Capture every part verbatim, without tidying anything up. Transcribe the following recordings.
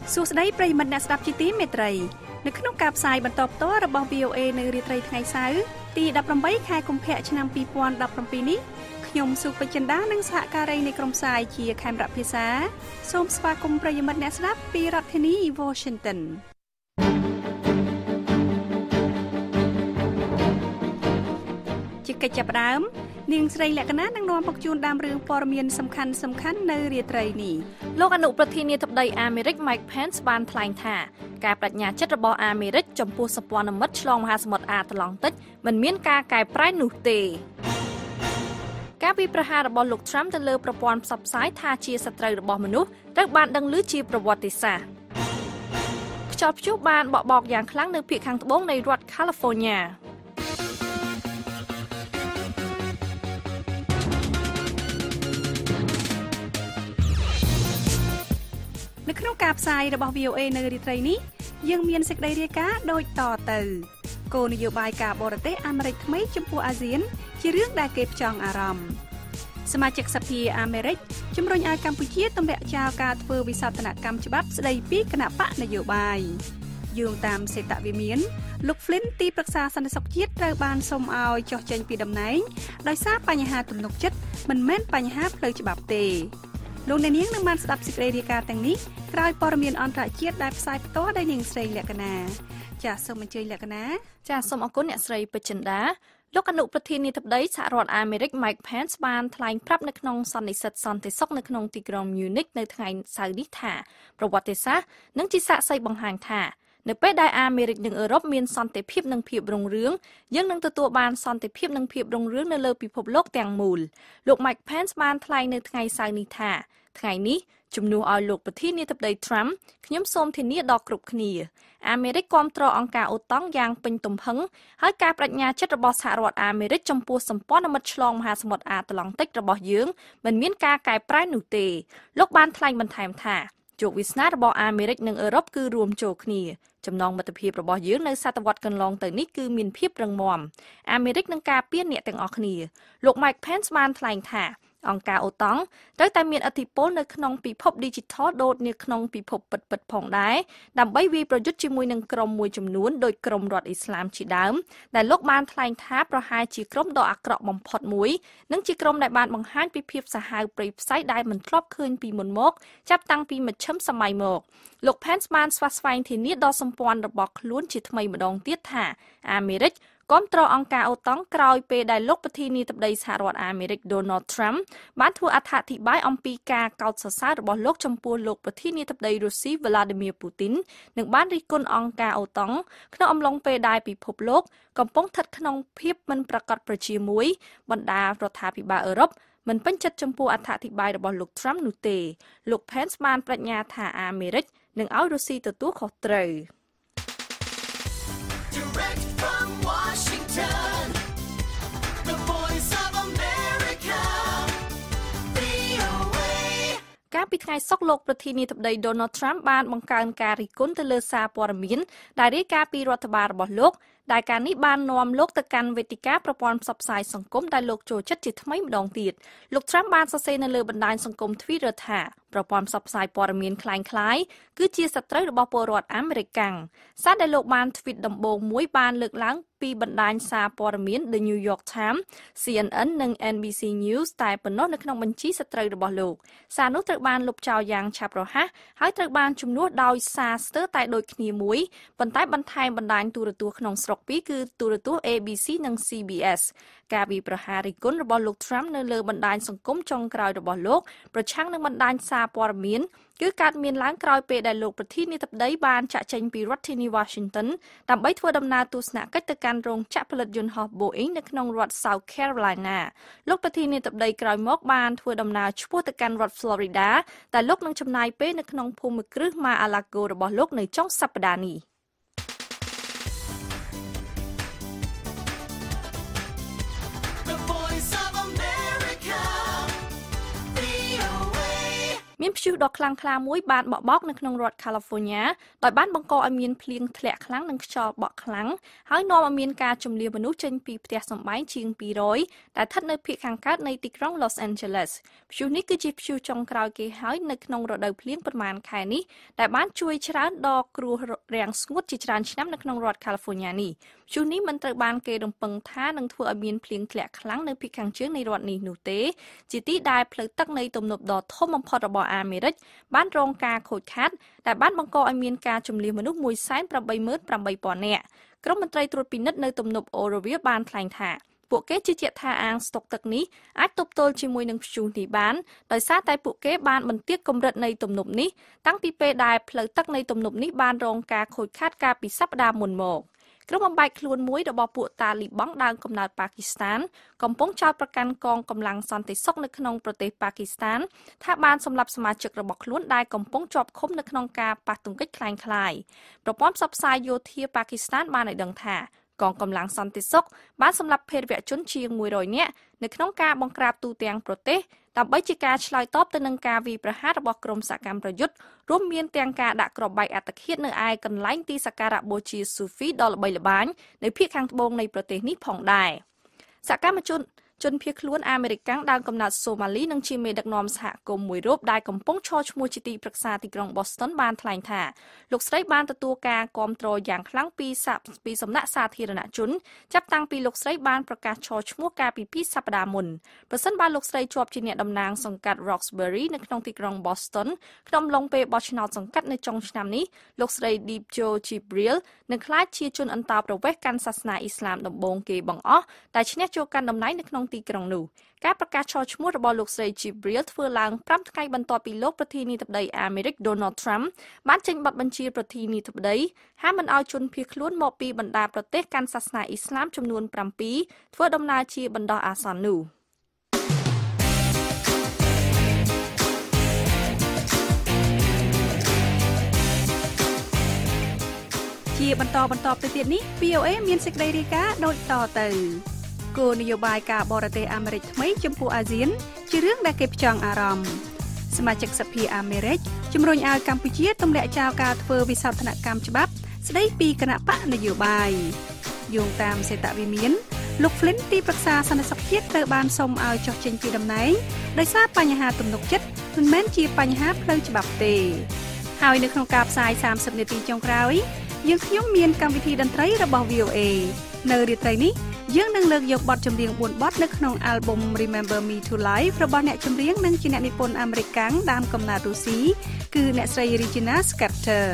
សួស្តីប្រិយមិត្តអ្នកស្ដាប់ជាទីមេត្រីនៅក្នុងការផ្សាយបន្តផ្ទាល់របស់ វី អូ เอ នៅរាត្រីថ្ងៃសៅរ៍ទីដប់ប្រាំបីខែកុម្ភៈឆ្នាំពីរពាន់ដប់ប្រាំពីរនេះខ្ញុំសុពេជ្ជចិន្តានិងសហការីនៃក្រុមផ្សាយជាខេមរៈភាសាសូមស្វាគមន៍ប្រិយមិត្តអ្នកស្ដាប់ពីរដ្ឋធានី Washingtonជាកិច្ចចាប់ផ្ដើមនាងស្រីលក្ខណៈនឹងនាំមកជូនដើមរឿងព័ត៌មានសំខាន់សំខាន់នៅរាត្រីនេះលោកអនុប្រធានាធិបតីអាមេរិក Mike Pence បានថ្លែងថាការបញ្ញាចិត្តរបស់អាមេរិកចំពោះសម្ព័ន្ធមិត្តឆ្លងមហាសមុទ្រអាត្លង់តិកមិនមានការកែប្រែនោះទេការពីប្រហាររបស់លោក Trump ទៅលើប្រព័ន្ធផ្សព្វផ្សាយថាជាសត្រូវរបស់មនុស្សត្រូវបានដឹងឮជាប្រវត្តិសាស្ត្រខ្យល់ព្យុះបានបក់បោកយ៉ាងខ្លាំងនៅភាគខាងត្បូងនៃរដ្ឋ Californiaនៅក្នុងការផ្សាយរបស់ វី អូ เอ នៅរាត្រីនេះយើងមានសេចក្តីរាយការណ៍ដូចតទៅគោលនយោបាយការបរទេសអាមេរិកថ្មីចំពោះអាស៊ានជារឿងដែលគេផ្ចង់អារម្មណ៍សមាជិកសភាអាមេរិកជំរុញឲ្យកម្ពុជាទម្លាក់ចោលការធ្វើវិសោធនកម្មច្បាប់ស្តីពីគណៈបកនយោបាយយោងតាមសេតវិមានលោក Flynn ទីប្រឹក្សាសន្តិសុខជាតិត្រូវបានសុំឲ្យចុះចេញពីតំណែងដោយសារបញ្ហាទំនុកចិត្តមិនមែនបញ្ហាផ្លូវច្បាប់ទេលោកអ្នកនាងនឹងបានស្ដាប់សេចក្តីរាយការណ៍ទាំងនេះក្រោយព័ត៌មានអន្តរជាតិដែលផ្សាយផ្ទាល់ដោយនាងស្រីលក្ខណាចាសសូមអញ្ជើញលក្ខណាចាសសូមអរគុណអ្នកស្រីពេជ្រចិន្តាលោកអនុប្រធានាធិបតីសហរដ្ឋអាមេរិក Mike Pence បានថ្លែងប្រាប់នៅក្នុងសន្និសីទសន្តិសុខនៅក្នុងទីក្រុង Munich នៅថ្ងៃសៅរ៍នេះថាប្រវត្តិសាស្ត្រនិងជាសាក្សីបង្ហាញថានៅពេលដែលអាមេរិកនិងអឺរ៉ុបមានសន្តិភាពនិងភាពរុងរឿងយើងនឹងទទួលបានសន្តិភាពនិងភាពរុងរឿងនៅលើពិភពលោកទាំងមូលលោក Mike Pence បានថ្លែងនៅថ្ងៃសៅរ៍នេះថាថ្ងៃនេះជំនួសឲ្យលោកប្រធានាធិបតី Trump ខ្ញុំសូមធានាដល់គ្រប់គ្នាអាមេរិកគាំទ្រអង្គការអូតង់យ៉ាងពេញទំហឹងហើយការបញ្ញាចិត្តរបស់សហរដ្ឋអាមេរិកចំពោះសម្ព័ន្ធមិត្តឆ្លងមហាសមុទ្រអាត្លង់តិករបស់យើងមិនមានការកែប្រែនោះទេលោកបានថ្លែងបន្ថែមថាជោគវាសនារបស់អាមេរិកនិងអឺរ៉ុបគឺរួមចូលគ្នាចំណងមិត្តភាពរបស់យើងនៅសតវត្សកន្លងទៅនេះគឺមានភាពរឹងមាំអាមេរិកនឹងការពារអ្នកទាំងអស់គ្នាលោក Mike Pence បានថ្លែងថាអង្គការអូតង់ត្រូវតែមានឥទ្ធិពលនៅក្នុងពិភព Digital ដូចនៅក្នុងពិភពពិតៗផងដែរដើម្បីវាយប្រយុទ្ធជាមួយនឹងក្រុមមួយចំនួនដោយក្រុមរដ្ឋអ៊ីស្លាមជាដើមដែលលោកបានថ្លែងថាប្រហែលជាក្រុមដ៏អាក្រក់បំផុតមួយនិងជាក្រុមដែលបានបង្ហាញពីភាពសាហាវព្រៃផ្សៃដែលមិនធ្លាប់ឃើញពីមុនមកចាប់តាំងពីមជ្ឈិមសម័យមកលោក Pence បានស្វាស្វែងធានាដល់សម្ព័ន្ធរបស់ខ្លួនជាថ្មីម្ដងទៀតថាអាមេរិកគាំទ្រអង្គការអូតង់ក្រោយពេលដែលលោកប្រធានាធិបតីសហរដ្ឋអាមេរិក Donald Trump បានធ្វើអត្ថាធិប្បាយអំពីការកោតសរសើររបស់លោកចំពោះលោកប្រធានាធិបតីរុស្ស៊ី Vladimir Putin និងបានរិះគន់អង្គការអូតង់ក្នុងអំឡុងពេលដែលពិភពលោកកំពុងស្ថិតក្នុងភាពមិនប្រាកដប្រជាមួយបណ្ដារដ្ឋាភិបាលអឺរ៉ុបមិនពេញចិត្តចំពោះអត្ថាធិប្បាយរបស់លោក Trump នោះទេលោក Pence បានប្រាជ្ញាថាអាមេរិកនឹងឲ្យរុស្ស៊ីទទួលខុសត្រូវ Direct from Washington, the voice of America, វី អូ เอកាលពីថ្ងៃសុក្រលោកប្រធានាធិបតី Donald Trump បានបង្កើនការរិះគន់ទៅលើសារព័ត៌មានដែលរាយការណ៍ពីរដ្ឋបាលរបស់លោកដែលការនេះបាននាំលោកទៅកាន់វេទិកាប្រព័ន្ធផ្សព្វផ្សាយសង្គមដែលលោកចូលចិត្តជាថ្មីម្ដងទៀតលោក Trump បានសរសេរនៅលើបណ្ដាញសង្គម Twitter ថាប្រព័ន្ធផ្សព្វផ្សាយព័ត៌មានคล้ายៗគឺជាសត្រូវរបស់ពលរដ្ឋអាមេរិកកាំងសារដែលលោកបាន tweet ដំបូងមួយបានលើកឡើងពីបណ្ដាញសារព័ត៌មាន The New York Times, ซี เอ็น เอ็น និង เอ็น บี ซี News តែប៉ុណ្ណោះនៅក្នុងបញ្ជីសត្រូវរបស់លោកសារនោះត្រូវបានលុបចោលយ៉ាងឆាប់រហ័សហើយត្រូវបានជំនួសដោយសារស្ទើរតែដូចគ្នាមួយប៉ុន្តែបន្ថែមបណ្ដាញទូរទស្សន៍ក្នុងស្រុកពីរគឺទូរទស្សន៍ A B C និង C B S ការវិប្រហារិគុណរបស់លោក Trump នៅលើបណ្ដាញសង្គមចុងក្រោយរបស់លោកប្រឆាំងនឹងបណ្ដាញសារព័ត៌មានគឺកើតមានឡើងក្រោយពេលដែលលោកប្រធានាធិបតីបានចាក់ចេញពីរដ្ឋធានី Washington ដើម្បីធ្វើដំណើរទស្សនកិច្ចទៅកាន់រោងចក្រផលិតយន្តហោះ Boeing នៅក្នុងរដ្ឋ South Carolina លោកប្រធានាធិបតីក្រោយមកបានធ្វើដំណើរឆ្ពោះទៅកាន់រដ្ឋ Florida តែលោកនឹងចំណាយពេលនៅក្នុងភូមិគ្រឹះ Mar-a-Lago របស់លោកនៅចុងសប្តាហ៍នេះមានព្យុះដ៏ខ្លាំងក្លាមួយបានបក់បោកនៅក្នុងរដ្ឋ California ដោយបានបង្កឲ្យមានភ្លៀងធ្លាក់ខ្លាំងនិងខ្យល់បក់ខ្លាំងហើយនាំឲ្យមានការជម្លៀសមនុស្សចេញពីផ្ទះសម្បែងជាងពីររយដែលស្ថិតនៅភាគខាងកើតនៃទីក្រុង Los Angeles ព្យុះនេះគឺជាព្យុះចុងក្រោយគេហើយនៅក្នុងរដូវភ្លៀងប្រមាណខែនេះដែលបានជួយច្រើនដល់គ្រោះរាំងស្ងួតជាច្រើនឆ្នាំនៅក្នុងរដ្ឋ California នេះព្យុះនេះមិនត្រូវបានគេរំពឹងថានឹងធ្វើឲ្យមានភ្លៀងធ្លាក់ខ្លាំងនៅភាគខាងជើងនៃរដ្ឋនេះនោះទេជាទីដែលផ្លូវទឹកនៃទំនប់ដ៏ធំបំផុតរបស់អាមេរិកបានរងការខូចខាតដែលបានបង្កឲ្យមានការជម្លៀសមនុស្ស មួយសែនប្រាំបីម៉ឺនប្រាំបីពាន់ នាក់ក្រុមមន្ត្រីត្រួតពិនិត្យនៅទំនប់អូរ៉ូវីបានថ្លែងថាពួកគេជឿជាក់ថាអាងស្តុកទឹកនេះអាចទប់ទល់ជាមួយនឹងព្យុះនេះបានដោយសារតែពួកគេបានបន្ទាបកម្រិតនៃទំនប់នេះតាំងពីពេលដែលផ្លូវទឹកនៃទំនប់នេះបានរងការខូចខាតកាលពីសប្តាហ៍មុនមកក្រុមបំបែកខ្លួនមួយរបស់ពួកតាលីបង់ដើមកំណើតប៉ាគីស្ថានកំពុងចោទប្រកាន់កងកម្លាំងសន្តិសុខនៅក្នុងប្រទេសប៉ាគីស្ថានថាបានសម្លាប់សមាជិករបស់ខ្លួនដែលកំពុងជាប់ឃុំនៅក្នុងការប៉ះទង្គិចคล้ายៗប្រព័ន្ធផ្សព្វផ្សាយយោធាប៉ាគីស្ថានបានឲ្យដឹងថាកងកម្លាំងសន្តិសុខបានសម្លាប់ភេរវជនជាងមួយរយនាក់នៅក្នុងការបង្ក្រាបទូទាំងប្រទេសដើម្បីជាការឆ្លើយតបទៅនឹងការវាយប្រហាររបស់ក្រុមសកម្មប្រយុទ្ធរួមមានទាំងការដាក់គ្រាប់បែកអត្តឃាតនៅឯកន្លែងទីសក្ការៈបូជាស៊ូហ្វីដ៏ល្បីល្បាញនៅភាគខាងត្បូងនៃប្រទេសនេះផងដែរសកម្មជនជនភៀសខ្លួនអាមេរិកដើមកំណើតសូម៉ាលីនិងជាមេដឹកនាំសហគមន៍មួយរូបដែលកំពុងឈរឈ្មោះជាទីប្រឹក្សាទីក្រុង Boston បានថ្លែងថាលោកស្រីបានទទួលការគាំទ្រយ៉ាងខ្លាំងពីពីសំណាក់សាធារណជនចាប់តាំងពីលោកស្រីបានប្រកាសឈរឈ្មោះកាលពីពីរសប្តាហ៍មុនប្រសិនបើលោកស្រីជាប់ជាអ្នកតំណាងសង្កាត់ Roxbury នៅក្នុងទីក្រុង Boston ក្នុងឡុងពេលបោះឆ្នោតសង្កាត់នៅចុងឆ្នាំនេះលោកស្រី Dibjo Jibril នឹងក្លាយជាជនអន្តោប្រវេសន៍កាន់សាសនាអ៊ីស្លាមដំបូងគេបង្អស់ដែលឈ្នះចូលកាន់តំណែងនៅក្នុងទីក្រុងនោះការប្រកាសឈរឈ្មោះរបស់លោកស្រី Jibril ធ្វើឡើងប្រាំថ្ងៃបន្ទាប់ពីលោកប្រធានាធិបតីអាមេរិក Donald Trump បានចេញបទបញ្ជាប្រធានាធិបតីហាមមិនឲ្យជនភៀសខ្លួនមកពីបណ្ដាប្រទេសកាន់សាសនាអ៊ីស្លាមចំនួនប្រាំពីរធ្វើដំណើរជាបណ្ដោះអាសន្ននោះជាបន្តបន្តទៅទៀតនេះ V O A មានសេចក្តីរាយការណ៍ដូចតទៅគោលនយោបាយការបរទេសអាមេរិកថ្មីចំពោះអាស៊ានជារឿងដែលគេផ្ចង់អារម្មណ៍សមាជិកសភាអាមេរិកជំរុញឲ្យកម្ពុជាទម្លាក់ចោលការធ្វើវិសោធនកម្មច្បាប់ស្តីពីគណៈបកនយោបាយយោងតាមសេតវិមានលោក Flynn ទីប្រឹក្សាសន្តិសុខជាតិត្រូវបានសុំឲ្យចុះចេញពីតំណែងដោយសារបញ្ហាទំនុកចិត្តមិនមែនជាបញ្ហាផ្លូវច្បាប់ទេហើយនៅក្នុងការផ្សាយសាមសិបនាទីចុងក្រោយយើងខ្ញុំមានកម្មវិធីតន្ត្រីរបស់ V O A នៅរាត្រីនេះយើងនឹងលើកយកបទចម្រៀងបួនបទនៅក្នុងអាល់ប៊ុម Remember Me to Life របស់អ្នកចម្រៀងនិងជាអ្នកនិពន្ធអាមេរិកកាំងដើមកំណើតរុស្ស៊ីគឺអ្នកស្រី Regina Scarter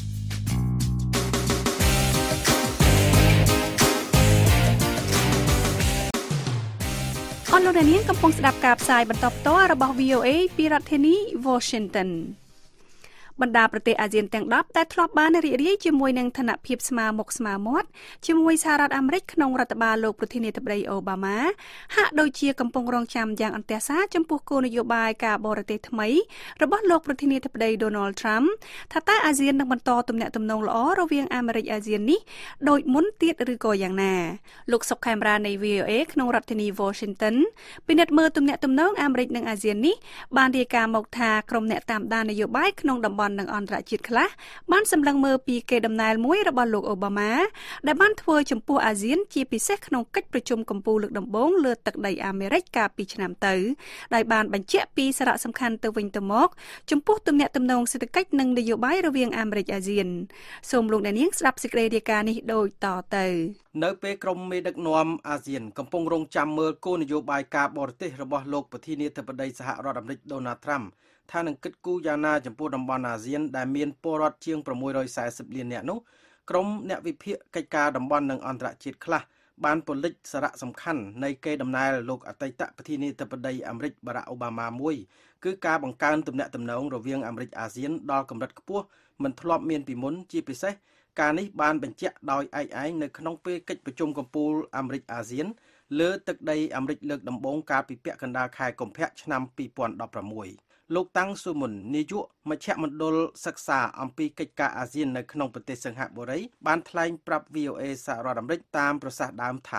អរលោកអ្នកនាងកំពុងស្ដាប់ការផ្សាយបន្តផ្ទាល់របស់ V O A ពីរដ្ឋធានី Washingtonបណ្ដាប្រទេសអាស៊ានទាំងដប់ដែលធ្លាប់បានរីករាយជាមួយនឹងឋានៈភាពស្មើមុខស្មើមាត់ជាមួយសហរដ្ឋអាមេរិកក្នុងរដ្ឋបាលលោកប្រធានាធិបតីអូបាម៉ាហាក់ដូចជាកំពុងរងចាំយ៉ាងអន្ទះសារចំពោះគោលនយោបាយការបរទេសថ្មីរបស់លោកប្រធានាធិបតី Donald Trump ថាតើអាស៊ាននឹងបន្តទំនាក់ទំនងល្អរវាងអាមេរិកអាស៊ាននេះដូចមុនទៀតឬក៏យ៉ាងណាលោកសុកខេមរានៃ V O A ក្នុងរដ្ឋធានី Washington ពិនិត្យមើលទំនាក់ទំនងអាមេរិកនិងអាស៊ាននេះបានរាយការណ៍មកថាក្រុមអ្នកតាមដាននយោបាយក្នុងតំបន់និងអន្តរជាតិខ្លះបានសម្លឹងមើលពីកេរដំណែលមួយរបស់លោកអូបាម៉ាដែលបានធ្វើចំពោះអាស៊ានជាពិសេសក្នុងកិច្ចប្រជុំកំពូលលើកដំបូងលើទឹកដីអាមេរិកកាលពីឆ្នាំទៅដោយបានបញ្ជាក់ពីសារៈសំខាន់ទៅវិញទៅមកចំពោះទំនាក់ទំនងសេដ្ឋកិច្ចនិងនយោបាយរវាងអាមេរិកអាស៊ានសូមលោកអ្នកនាងស្ដាប់សេចក្តីរាយការណ៍នេះដូចតទៅនៅពេលក្រុមមេដឹកនាំអាស៊ានកំពុងរងចាំមើលគោលនយោបាយការបរទេសរបស់លោកប្រធានាធិបតីសហរដ្ឋអាមេរិក Donald Trumpថានឹងគិតគូរយ៉ាងណាចំពោះតំបន់អាស៊ានដែលមានពលរដ្ឋជាងប្រាំមួយរយសែសិបលាននាក់នោះក្រុមអ្នកវិភាគកិច្ចការតំបន់និងអន្តរជាតិខ្លះបានពន្លិចសារៈសំខាន់នៃកេរដំណែលលោកអតីតប្រធានាធិបតីអាមេរិក Barack Obama មួយគឺការបង្កើនទំនាក់ទំនងរវាងអាមេរិកអាស៊ានដល់កម្រិតខ្ពស់មិនធ្លាប់មានពីមុនជាពិសេសការនេះបានបញ្ជាក់ដោយឯកឯងនៅក្នុងពេលកិច្ចប្រជុំកំពូលអាមេរិកអាស៊ានលើទឹកដីអាមេរិកលើកដំបូងកាលពីពាក់កណ្ដាលខែកុម្ភៈឆ្នាំពីរពាន់ដប់ប្រាំមួយលោកតាំងស៊ូមុននាយកមជ្ឈមណ្ឌលសិក្សាអំពីកិច្ចការអាស៊ាននៅក្នុងប្រទេសសិង្ហបុរីបានថ្លែងប្រាប់ V O A សហរដ្ឋអាមេរិកតាមប្រសាសន៍ដើមថា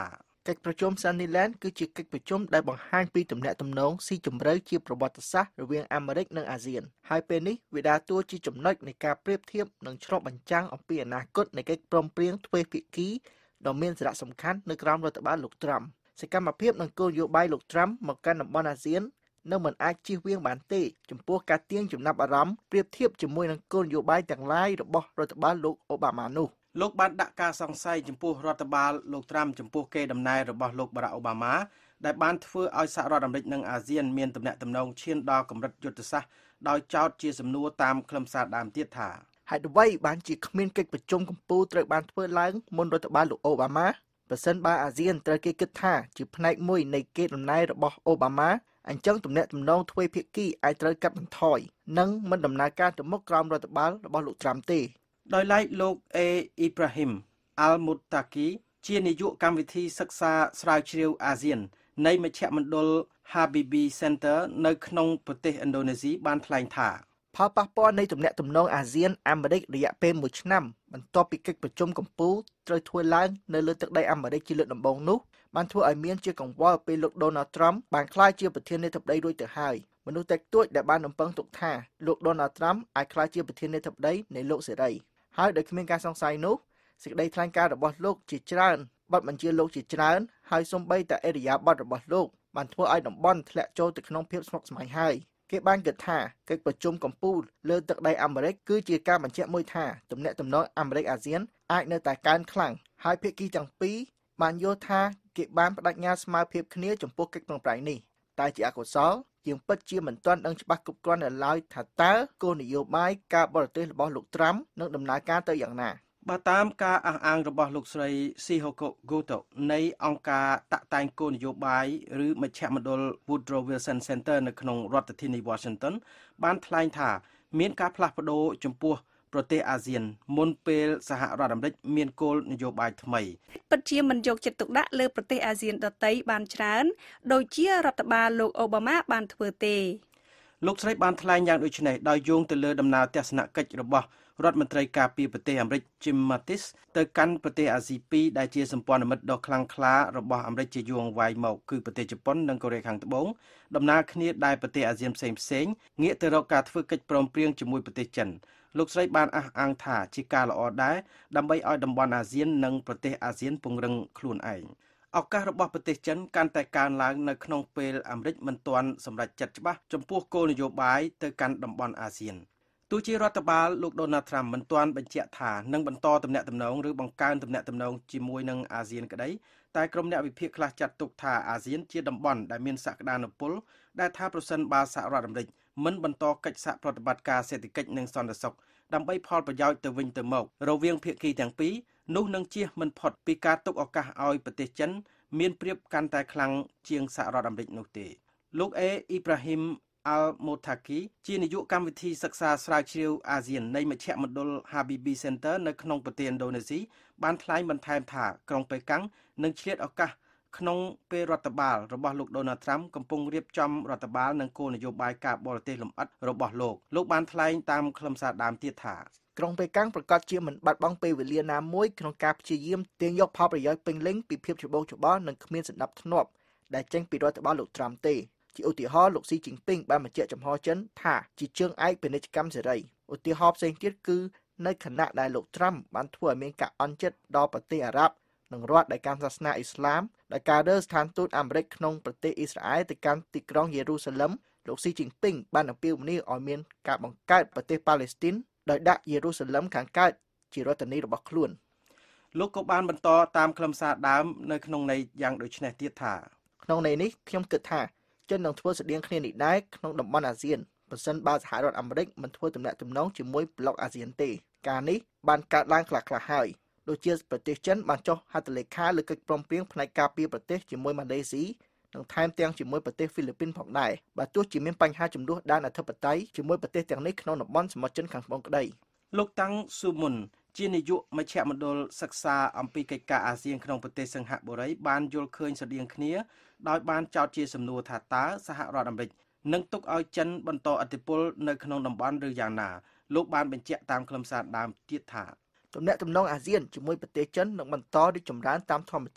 កិច្ចប្រជុំ Sunnyland គឺជាកិច្ចប្រជុំដែលបង្ហាញពីទំនាក់ទំនងស៊ីជម្រៅជាប្រវត្តិសាស្ត្ររវាងអាមេរិកនិងអាស៊ានហើយពេលនេះវាដើរតួជាចំណុចនៃការប្រៀបធៀបនិងឆ្លុះបញ្ចាំងអំពីអនាគតនៃកិច្ចព្រមព្រៀងទ្វេភាគីដ៏មានសារៈសំខាន់នៅក្រោមរដ្ឋបាលលោកត្រាំសកម្មភាពនិងគោលនយោបាយលោកត្រាំមកកាន់តំបន់អាស៊ាននៅមិនអាចជៀសវាងបានទេចំពោះការទាញចំណាប់អារម្មណ៍ប្រៀបធៀបជាមួយនឹងគោលនយោបាយទាំងឡាយរបស់រដ្ឋបាលលោកអូបាម៉ានោះលោកបានដាក់ការសង្ស័យចំពោះរដ្ឋបាលលោកត្រាំចំពោះកេរដំណែលរបស់លោកបារ៉ាក់អូបាម៉ាដែលបានធ្វើឲ្យសហរដ្ឋអាមេរិកនិងអាស៊ានមានទំនាក់ទំនងឈានដល់កម្រិតយុទ្ធសាស្ត្រដោយចោទជាសំណួរតាមខ្លឹមសារដើមទៀតថាហេតុអ្វីបានជាគ្មានកិច្ចប្រជុំកម្ពុជាត្រូវបានធ្វើឡើងមុនរដ្ឋបាលលោកអូបាម៉ាប្រសិនបើអាស៊ានត្រូវគេគិតថាជាផ្នែកមួយនៃកេរដំណែលរបស់អូបាម៉ាអញ្ចឹងទំនាក់ទំនងទ្វេភាគីអាចត្រូវកាត់បន្ថយនិងមិនដំណើរការទៅមុខក្រោមរដ្ឋបាលរបស់លោកត្រាំទេដោយឡែកលោកអេអ៊ីប្រាហ៊ីមអាល់មូតាគីជានាយកកម្មវិធីសិក្សាស្រាវជ្រាវអាស៊ាននៃមជ្ឈមណ្ឌល Habibie Center នៅក្នុងប្រទេសឥណ្ឌូនេស៊ីបានថ្លែងថាផលប៉ះពាល់នៃទំនាក់ទំនងអាស៊ានអាមេរិករយៈពេលមួយឆ្នាំបន្ទាប់ពីកិច្ចប្រជុំកម្ពុជាត្រូវធ្វើឡើងនៅលើទឹកដីអាមេរិកជាលើកដំបូងនោះបានធ្វើឲ្យមានជាកង្វល់ពេលលោក Donald Trump បានក្លាយជាប្រធានាធិបតីរួចទៅហើយមនុស្សតិចតួចដែលបានរំពឹងទុកថាលោក Donald Trump អាចក្លាយជាប្រធានាធិបតីនៃលោកសេរីហើយដោយគ្មានការសង្ស័យនោះសេចក្តីថ្លែងការណ៍របស់លោកជាច្រើនបទបញ្ជាលោកជាច្រើនហើយសូម្បីតែអេរយាប័តរបស់លោកបានធ្វើឲ្យតំបន់ធ្លាក់ចូលទៅក្នុងភាពស្មុគស្មាញហើយគេបានគិតថាកិច្ចប្រជុំកម្ពុជាលើទឹកដីអាមេរិកគឺជាការបញ្ជាក់មួយថាទំនាក់ទំនងអាមេរិកអាស៊ានអាចនៅតែកើនខ្លាំងហើយភាគីទាំងពីរបានយល់ថាគេបានបដិញ្ញាស្មារតីគ្នាចំពោះកិច្ចប្រឹងប្រែងនេះតែជាអកុសលយើងពិតជាមិនទាន់ដឹងច្បាស់គ្រប់គ្រាន់នៅឡើយថាតើគោលនយោបាយការបរទេសរបស់លោកត្រាំនឹងដំណើរការទៅយ៉ាងណាបើតាមការអះអាងរបស់លោកស្រី Sihoko Goto នៃអង្គការតាក់តែងគោលនយោបាយឬមជ្ឈមណ្ឌល Woodrow Wilson Center នៅក្នុងរដ្ឋធានី Washington បានថ្លែងថាមានការផ្លាស់ប្ដូរចំពោះប្រទេសអាស៊ានមុនពេលសហរដ្ឋអាមេរិកមានគោលនយោបាយថ្មីពិតជាមិនយកចិត្តទុកដាក់លើប្រទេសអាស៊ានដទៃបានច្រើនដូចជារដ្ឋបាលលោកអូបាម៉ាបានធ្វើទេលោកស្រីបានថ្លែងយ៉ាងដូចនេះដោយយោងទៅលើដំណើរទស្សនកិច្ចរបស់រដ្ឋមន្ត្រីការពារប្រទេសអាមេរិក Jim Mattis ទៅកាន់ប្រទេសអាស៊ីពីរដែលជាសម្ព័ន្ធមិត្តដ៏ខ្លាំងក្លារបស់អាមេរិកជាយូរអង្វែងមកគឺប្រទេសជប៉ុននិងកូរ៉េខាងត្បូងដំណើរគ្នាដែលប្រទេសអាស៊ានផ្សេងផ្សេងងាកទៅរកការធ្វើកិច្ចព្រមព្រៀងជាមួយប្រទេសចិនលោកស្រីបានអះអាងថាជាការល្អដែរដើម្បីឲ្យតំបន់អាស៊ាននិងប្រទេសអាស៊ានពង្រឹងខ្លួនឯងឱកាសរបស់ប្រទេសចិនកាន់តែកើនឡើងនៅក្នុងពេលអាមេរិកមិនទាន់សម្រេចចិត្តច្បាស់ចំពោះគោលនយោបាយទៅកាន់តំបន់អាស៊ានទោះជារដ្ឋបាលលោក Donald Trump មិនទាន់បញ្ជាក់ថានឹងបន្តទំនាក់ទំនងឬបង្កើនទំនាក់ទំនងជាមួយនឹងអាស៊ានក្តីតែក្រុមអ្នកវិភាគខ្លះចាត់ទុកថាអាស៊ានជាតំបន់ដែលមានសក្តានុពលដែលថាប្រសិនបើសហរដ្ឋអាមេរិកមិនបន្តកិច្ចសហប្រតិបត្តិការសេដ្ឋកិច្ចនិងសន្តិសុខដើម្បីផលប្រយោជន៍ទៅវិញទៅមករវាងភាគីទាំងពីរនោះនឹងជៀសមិនផុតពីការទុកឱកាសឲ្យប្រទេសចិនមានប្រៀបកាន់តែខ្លាំងជាងសហរដ្ឋអាមេរិកនោះទេលោកអេអ៊ីប្រាហ៊ីមអាល់មូតាគីជានាយកកម្មវិធីសិក្សាស្រាវជ្រាវអាស៊ាននៃមជ្ឈមណ្ឌល Habibie Center នៅក្នុងប្រទេសឥណ្ឌូនេស៊ីបានថ្លែងបន្ថែមថាក្រុងប៉េកាំងនឹងឆ្លៀតឱកាសក្នុងពេលរដ្ឋបាលរបស់លោក Donald Trump កំពុងរៀបចំរដ្ឋបាលនិងគោលនយោបាយការបរទេសលម្អិតរបស់លោកលោកបានថ្លែងតាមខ្លឹមសារដើមទៀតថាក្រុងប៉េកាំងប្រកាសជាមិនបាត់បង់ពេលវេលាណាមួយក្នុងការព្យាយាមទាញយកផលប្រយោជន៍ពេញលេញពីភាពច្របូកច្របល់និងគ្មានសណ្ដាប់ធ្នាប់ដែលចេញពីរដ្ឋបាលលោក Trump ទេជាឧទាហរណ៍លោកស៊ីជីនពីងបានបញ្ជាក់ចំហចិនថាជាជើងឯកពាណិជ្ជកម្មសេរីឧទាហរណ៍ផ្សេងទៀតគឺនៅខណៈដែលលោក Trump បានធ្វើឲ្យមានការអន់ចិត្តដល់ប្រទេសអារ៉ាប់និងរដ្ឋដែលកាន់សាសនាអ៊ីស្លាមដោយការរើស្ថានទូតអាមេរិកក្នុងប្រទេសអ៊ីស្រាអែលទៅកាន់ទីក្រុងយេរូសាឡឹមលោកស៊ីជីនពីងបានអំពាវនាវឲ្យមានការបង្កើតប្រទេសប៉ាឡេស្ទីនដោយដាក់យេរូសាឡឹមខាងកើតជារដ្ឋធានីរបស់ខ្លួនលោកក៏បានបន្តតាមខ្លឹមសារដើមនៅក្នុងន័យយ៉ាងដូចនេះទៀតថាក្នុងន័យនេះខ្ញុំគិតថាចិននឹងធ្វើស្តៀងគ្នានេះដែរក្នុងតំបន់អាស៊ានប្រសិនបើសហរដ្ឋអាមេរិកមិនធ្វើទំនាក់ទំនងជាមួយប្លុកអាស៊ានទេការនេះបានកើតឡើងខ្លះៗហើយដូចជាប្រទេសចិនបានចុះហត្ថលេខាលើកិច្ចព្រមព្រៀងផ្នែកការពារប្រទេសជាមួយម៉ាឡេស៊ីនិងថែមទាំងជាមួយប្រទេសហ្វីលីពីនផងដែរបើទោះជាមានបញ្ហាចំនួនដែនអធិបតេយ្យជាមួយប្រទេសទាំងនេះក្នុងតំបន់សមុទ្រចិនខាងត្បូងក្តីលោកតាំងស៊ូមុនជានាយកមជ្ឈមណ្ឌលសិក្សាអំពីកិច្ចការអាស៊ានក្នុងប្រទេសសិង្ហបុរីបានយល់ឃើញស្រដៀងគ្នាដោយបានចោទជាសំណួរថាតើសហរដ្ឋអាមេរិកនឹងទុកឲ្យចិនបន្តឥទ្ធិពលនៅក្នុងតំបន់ឬយ៉ាងណាលោកបានបញ្ជាក់តាមខ្លឹមសារដើមទៀតថាទំនាក់ទំនងអាស៊ានជាមួយប្រទេសចិននឹងបន្តរីកចម្រើនតាមធម្មជាតិ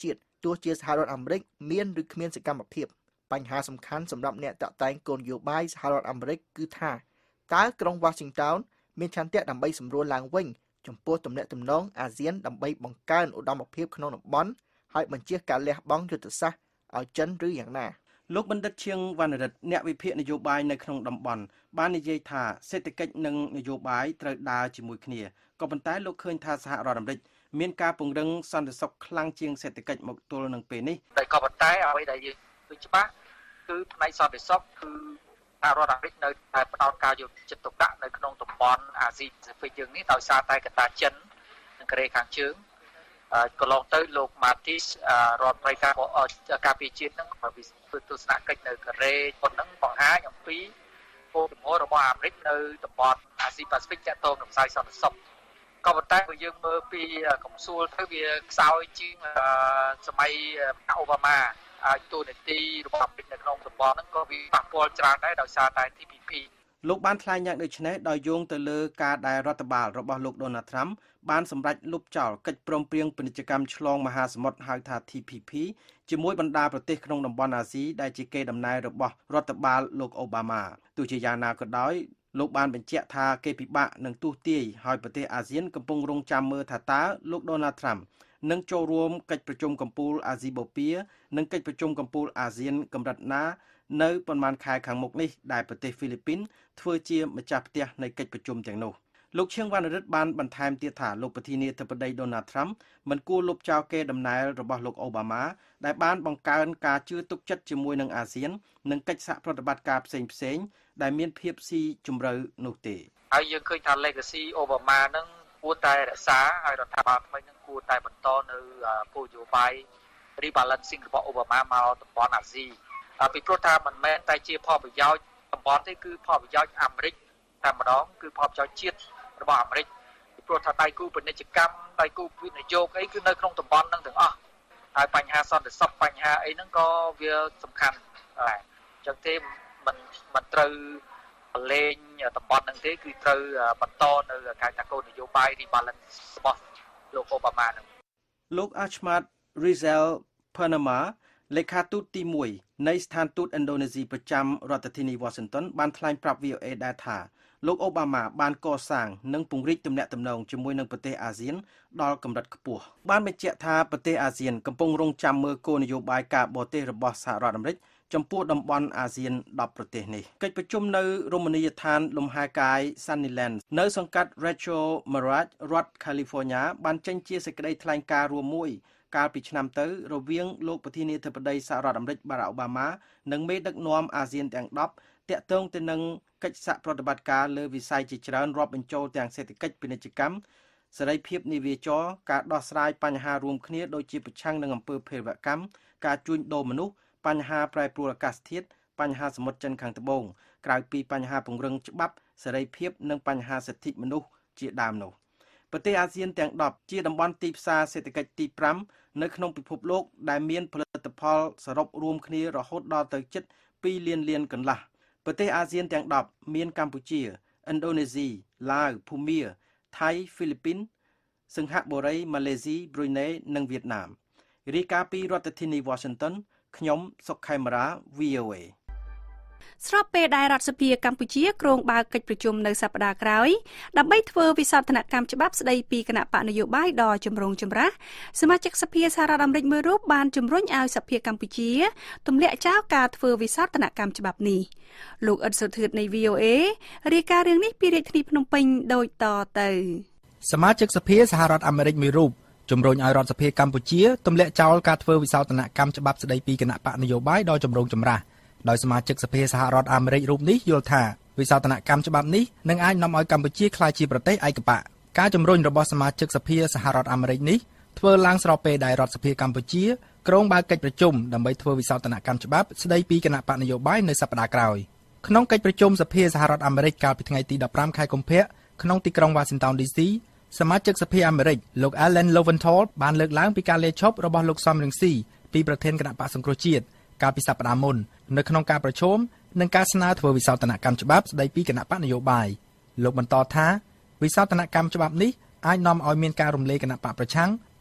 ទោះជាសហរដ្ឋអាមេរិកមានឬគ្មានសកម្មភាពបញ្ហាសំខាន់សម្រាប់អ្នកតាក់តែងគោលនយោបាយសហរដ្ឋអាមេរិកគឺថាតើក្រុង Washington មានឆន្ទៈដើម្បីសម្រួលឡើងវិញចំពោះទំនាក់ទំនងអាស៊ានដើម្បីបង្កើនឧត្តមភាពក្នុងតំបន់ហើយបញ្ជាការលះបង់យុទ្ធសាស្ត្រឲ្យចិនឬយ៉ាងណាលោកបណ្ឌិតឈៀងវណ្ណរិទ្ធអ្នកវិភាគនយោបាយនៅក្នុងតំបន់បាននិយាយថាសេដ្ឋកិច្ចនិងនយោបាយត្រូវដើរជាមួយគ្នាក៏ប៉ុន្តែលោកឃើញថាសហរដ្ឋអាមេរិកមានការពង្រឹងសន្តិសុខខ្លាំងជាងសេដ្ឋកិច្ចមកទល់នឹងពេលនេះតែក៏ប៉ុន្តែអ្វីដែលយើងឃើញច្បាស់គឺផ្នែកសន្តិសុខគឺសហរដ្ឋអាមេរិកនៅតែផ្ដោតការយកចិត្តទុកដាក់នៅក្នុងតំបន់អាស៊ីប៉ាស៊ីហ្វិកយើងនេះដោយសារតែកត្តាចិននិងកូរ៉េខាងជើងកន្លងទៅលោក Mattis រដ្ឋមន្ត្រីការការពារជាតិនឹងក៏ធ្វើទស្សនកិច្ចនៅកូរ៉េប៉ុណ្ណឹងបង្ហាញអំពីគោលបំណងរបស់អាមេរិកនៅតំបន់អាស៊ីប៉ាស៊ីហ្វិកទាក់ទងនឹងខ្សែសន្តិសុខក៏ប៉ុន្តែបើយើងមើលពីកំសួលទៅវាខ្សោយជាងសម័យអូបាម៉ាឲ្យទូនាទីរបស់អាមេរិកនៅក្នុងតំបន់ហ្នឹងក៏វាប៉ះពាល់ច្រើនដែរដោយសារតែ T P P លោកបានថ្លែងយ៉ាងដូចនេះដោយយោងទៅលើការដែលរដ្ឋបាលរបស់លោក Donald Trump បានសម្រេចលុបចោលកិច្ចព្រមព្រៀងពាណិជ្ជកម្មឆ្លងមហាសមុទ្រហៅថា T P P ជាមួយបណ្ដាប្រទេសក្នុងតំបន់អាស៊ីដែលជាកេរដំណែលរបស់រដ្ឋបាលលោកអូបាម៉ាទោះជាយ៉ាងណាក៏ដោយលោកបានបញ្ជាក់ថាគេពិបាកនឹងទស្សន៍ទាយហើយប្រទេសអាស៊ានកំពុងរងចាំមើលថាតើលោក Donald Trump នឹងចូលរួមកិច្ចប្រជុំកំពូលអាស៊ីបូព៌ានិងកិច្ចប្រជុំកំពូលអាស៊ានកម្រិតណានៅប្រមាណខែខាងមុខនេះដែលប្រទេសហ្វីលីពីនធ្វើជាម្ចាស់ផ្ទះនៃកិច្ចប្រជុំទាំងនោះលោកឈៀងវណ្ណរិទ្ធបានបន្ថែមទៀតថាលោកប្រធានាធិបតី Donald Trump មិនគួរលុបចោលកេរដំណែលរបស់លោកអូបាម៉ាដែលបានបង្កើនការជឿទុកចិត្តជាមួយនឹងអាស៊ាននិងកិច្ចសហប្រតិបត្តិការផ្សេងផ្សេងដែលមានភាពស៊ីជម្រៅនោះទេហើយយើងឃើញថា legacy អូបាម៉ានឹងគួរតែរក្សាហើយរដ្ឋាភិបាលថ្មីនឹងគួរតែបន្តនៅគោលនយោបាយ rebalancing របស់អូបាម៉ាមកតំបន់អាស៊ីពីព្រោះថាមិនមែនតែជាផលប្រយោជន៍តំបន់ទេគឺផលប្រយោជន៍អាមេរិកតែម្ដងគឺផលប្រយោជន៍ជាតិរបស់អាមេរិកពីព្រោះថាដៃគូពាណិជ្ជកម្មដៃគូវិនិយោគអីគឺនៅក្នុងតំបន់ហ្នឹងទាំងអស់ហើយបញ្ហាសន្តិសុខបញ្ហាអីហ្នឹងក៏វាសំខាន់ដែរអញ្ចឹងទេមិនមិនត្រូវបលែងតំបន់ហ្នឹងទេគឺត្រូវបន្តនៅការតាគោលនយោបាយ rebalance របស់លោកអូបាម៉ាហ្នឹងលោក Ahmad Rizal Panama លេខាទូតទីមួយនៃស្ថានទូតឥណ្ឌូនេស៊ីប្រចាំរដ្ឋធានី Washington បានថ្លែងប្រាប់ V O A ដែរថាលោកអូបាម៉ាបានកសាងនិងពង្រីកទំនាក់ទំនងជាមួយនឹងប្រទេសអាស៊ានដល់កម្រិតខ្ពស់បានបញ្ជាក់ថាប្រទេសអាស៊ានកំពុងរងចាំមើលគោលនយោបាយការបរទេសរបស់សហរដ្ឋអាមេរិកចំពោះតំបន់អាស៊ានដប់ប្រទេសនេះកិច្ចប្រជុំនៅរមណីយដ្ឋានលំហែកាយ Sunnyland នៅសង្កាត់ Rancho Mirage រដ្ឋ California បានចេញជាសេចក្តីថ្លែងការណ៍រួមមួយកាលពីឆ្នាំទៅរវាងលោកប្រធានាធិបតីសហរដ្ឋអាមេរិក Barack Obama និងមេដឹកនាំអាស៊ានទាំងដប់តាក់ទងទៅនឹងកិច្ចសហប្រតិបត្តិការលើវិស័យជាច្រើនរាប់បញ្ចូលទាំងសេដ្ឋកិច្ចពាណិជ្ជកម្មសេរីភាពនាវាចរការដោះស្រាយបញ្ហារួមគ្នាដូចជាប្រឆាំងនឹងអំពើភេរវកម្មការជួញដូរមនុស្សបញ្ហាប្រែប្រួលអាកាសធាតុបញ្ហាសមុទ្រចិនខាងត្បូងក្រៅពីបញ្ហាពង្រឹងច្បាប់សេរីភាពនិងបញ្ហាសិទ្ធិមនុស្សជាដើមនោះប្រទេសអាស៊ានទាំងដប់ជាតំបន់ទីផ្សារសេដ្ឋកិច្ចទីប្រាំនៅក្នុងពិភពលោកដែលមានផលិតផលសរុបរួមគ្នារហូតដល់ទៅជិតពីរលានលានកន្លះប្រទេសអាស៊ានទាំងដប់មានកម្ពុជាឥណ្ឌូនេស៊ីឡាវភូមាថៃហ្វីលីពីនសិង្ហបុរីម៉ាឡេស៊ីប្រ៊ុយណេនិងវៀតណាមរាយការណ៍ពីរដ្ឋធានី Washington ខ្ញុំសុកខេមរា V O A ស្របពេលដែលរដ្ឋសភាកម្ពុជាគ្រោងបើកកិច្ចប្រជុំនៅសប្តាហ៍ក្រោយដើម្បីធ្វើវិសោធនកម្មច្បាប់ស្តីពីគណៈបកនយោបាយដ៏ចម្រូងចម្រាសសមាជិកសភាសហរដ្ឋអាមេរិកមួយរូបបានជំរុញឲ្យសភាកម្ពុជាទម្លាក់ចោលការធ្វើវិសោធនកម្មច្បាប់នេះលោកអ៊ិតសុធឿននៃ V O A រាយការណ៍រឿងនេះពីរាជធានីភ្នំពេញដូចតទៅសមាជិកសភាសហរដ្ឋអាមេរិកមួយរូបជំរុញឲ្យរដ្ឋសភាកម្ពុជាទម្លាក់ចោលការធ្វើវិសោធនកម្មច្បាប់ស្តីពីគណៈបកនយោបាយដ៏ចម្រូងចម្រាសដោយសមាជិកសភាសហរដ្ឋអាមេរិករូបនេះយល់ថាវិសោធនកម្មច្បាប់នេះនឹងអាចនាំឲ្យកម្ពុជាក្លាយជាប្រទេសឯកបកការជំរុញរបស់សមាជិកសភាសហរដ្ឋអាមេរិកនេះធ្វើឡើងស្របពេលដែលរដ្ឋសភាកម្ពុជាគ្រោងបើកកិច្ចប្រជុំដើម្បីធ្វើវិសោធនកម្មច្បាប់ស្តីពីគណៈបកនយោបាយនៅសប្តាហ៍ក្រោយក្នុងកិច្ចប្រជុំសភាសហរដ្ឋអាមេរិកកាលពីថ្ងៃទីដប់ប្រាំខែកុម្ភៈក្នុងទីក្រុង Washington ឌី សី សមាជិកសភាអាមេរិកលោក Alan Lowenthal បានលើកឡើងពីការលាឈប់របស់លោកសំរងស៊ីពីប្រធានគណៈបកសង្គ្រោះជាតិកាលពីសប្តាហ៍មុននៅក្នុងការប្រជុំនិងការស្នើធ្វើវិសោធនកម្មច្បាប់ស្តីពីគណៈបកនយោបាយលោកបន្តថាវិសោធនកម្មច្បាប់នេះអាចនាំឲ្យមានការរំលាយគណៈបកប្រឆាំង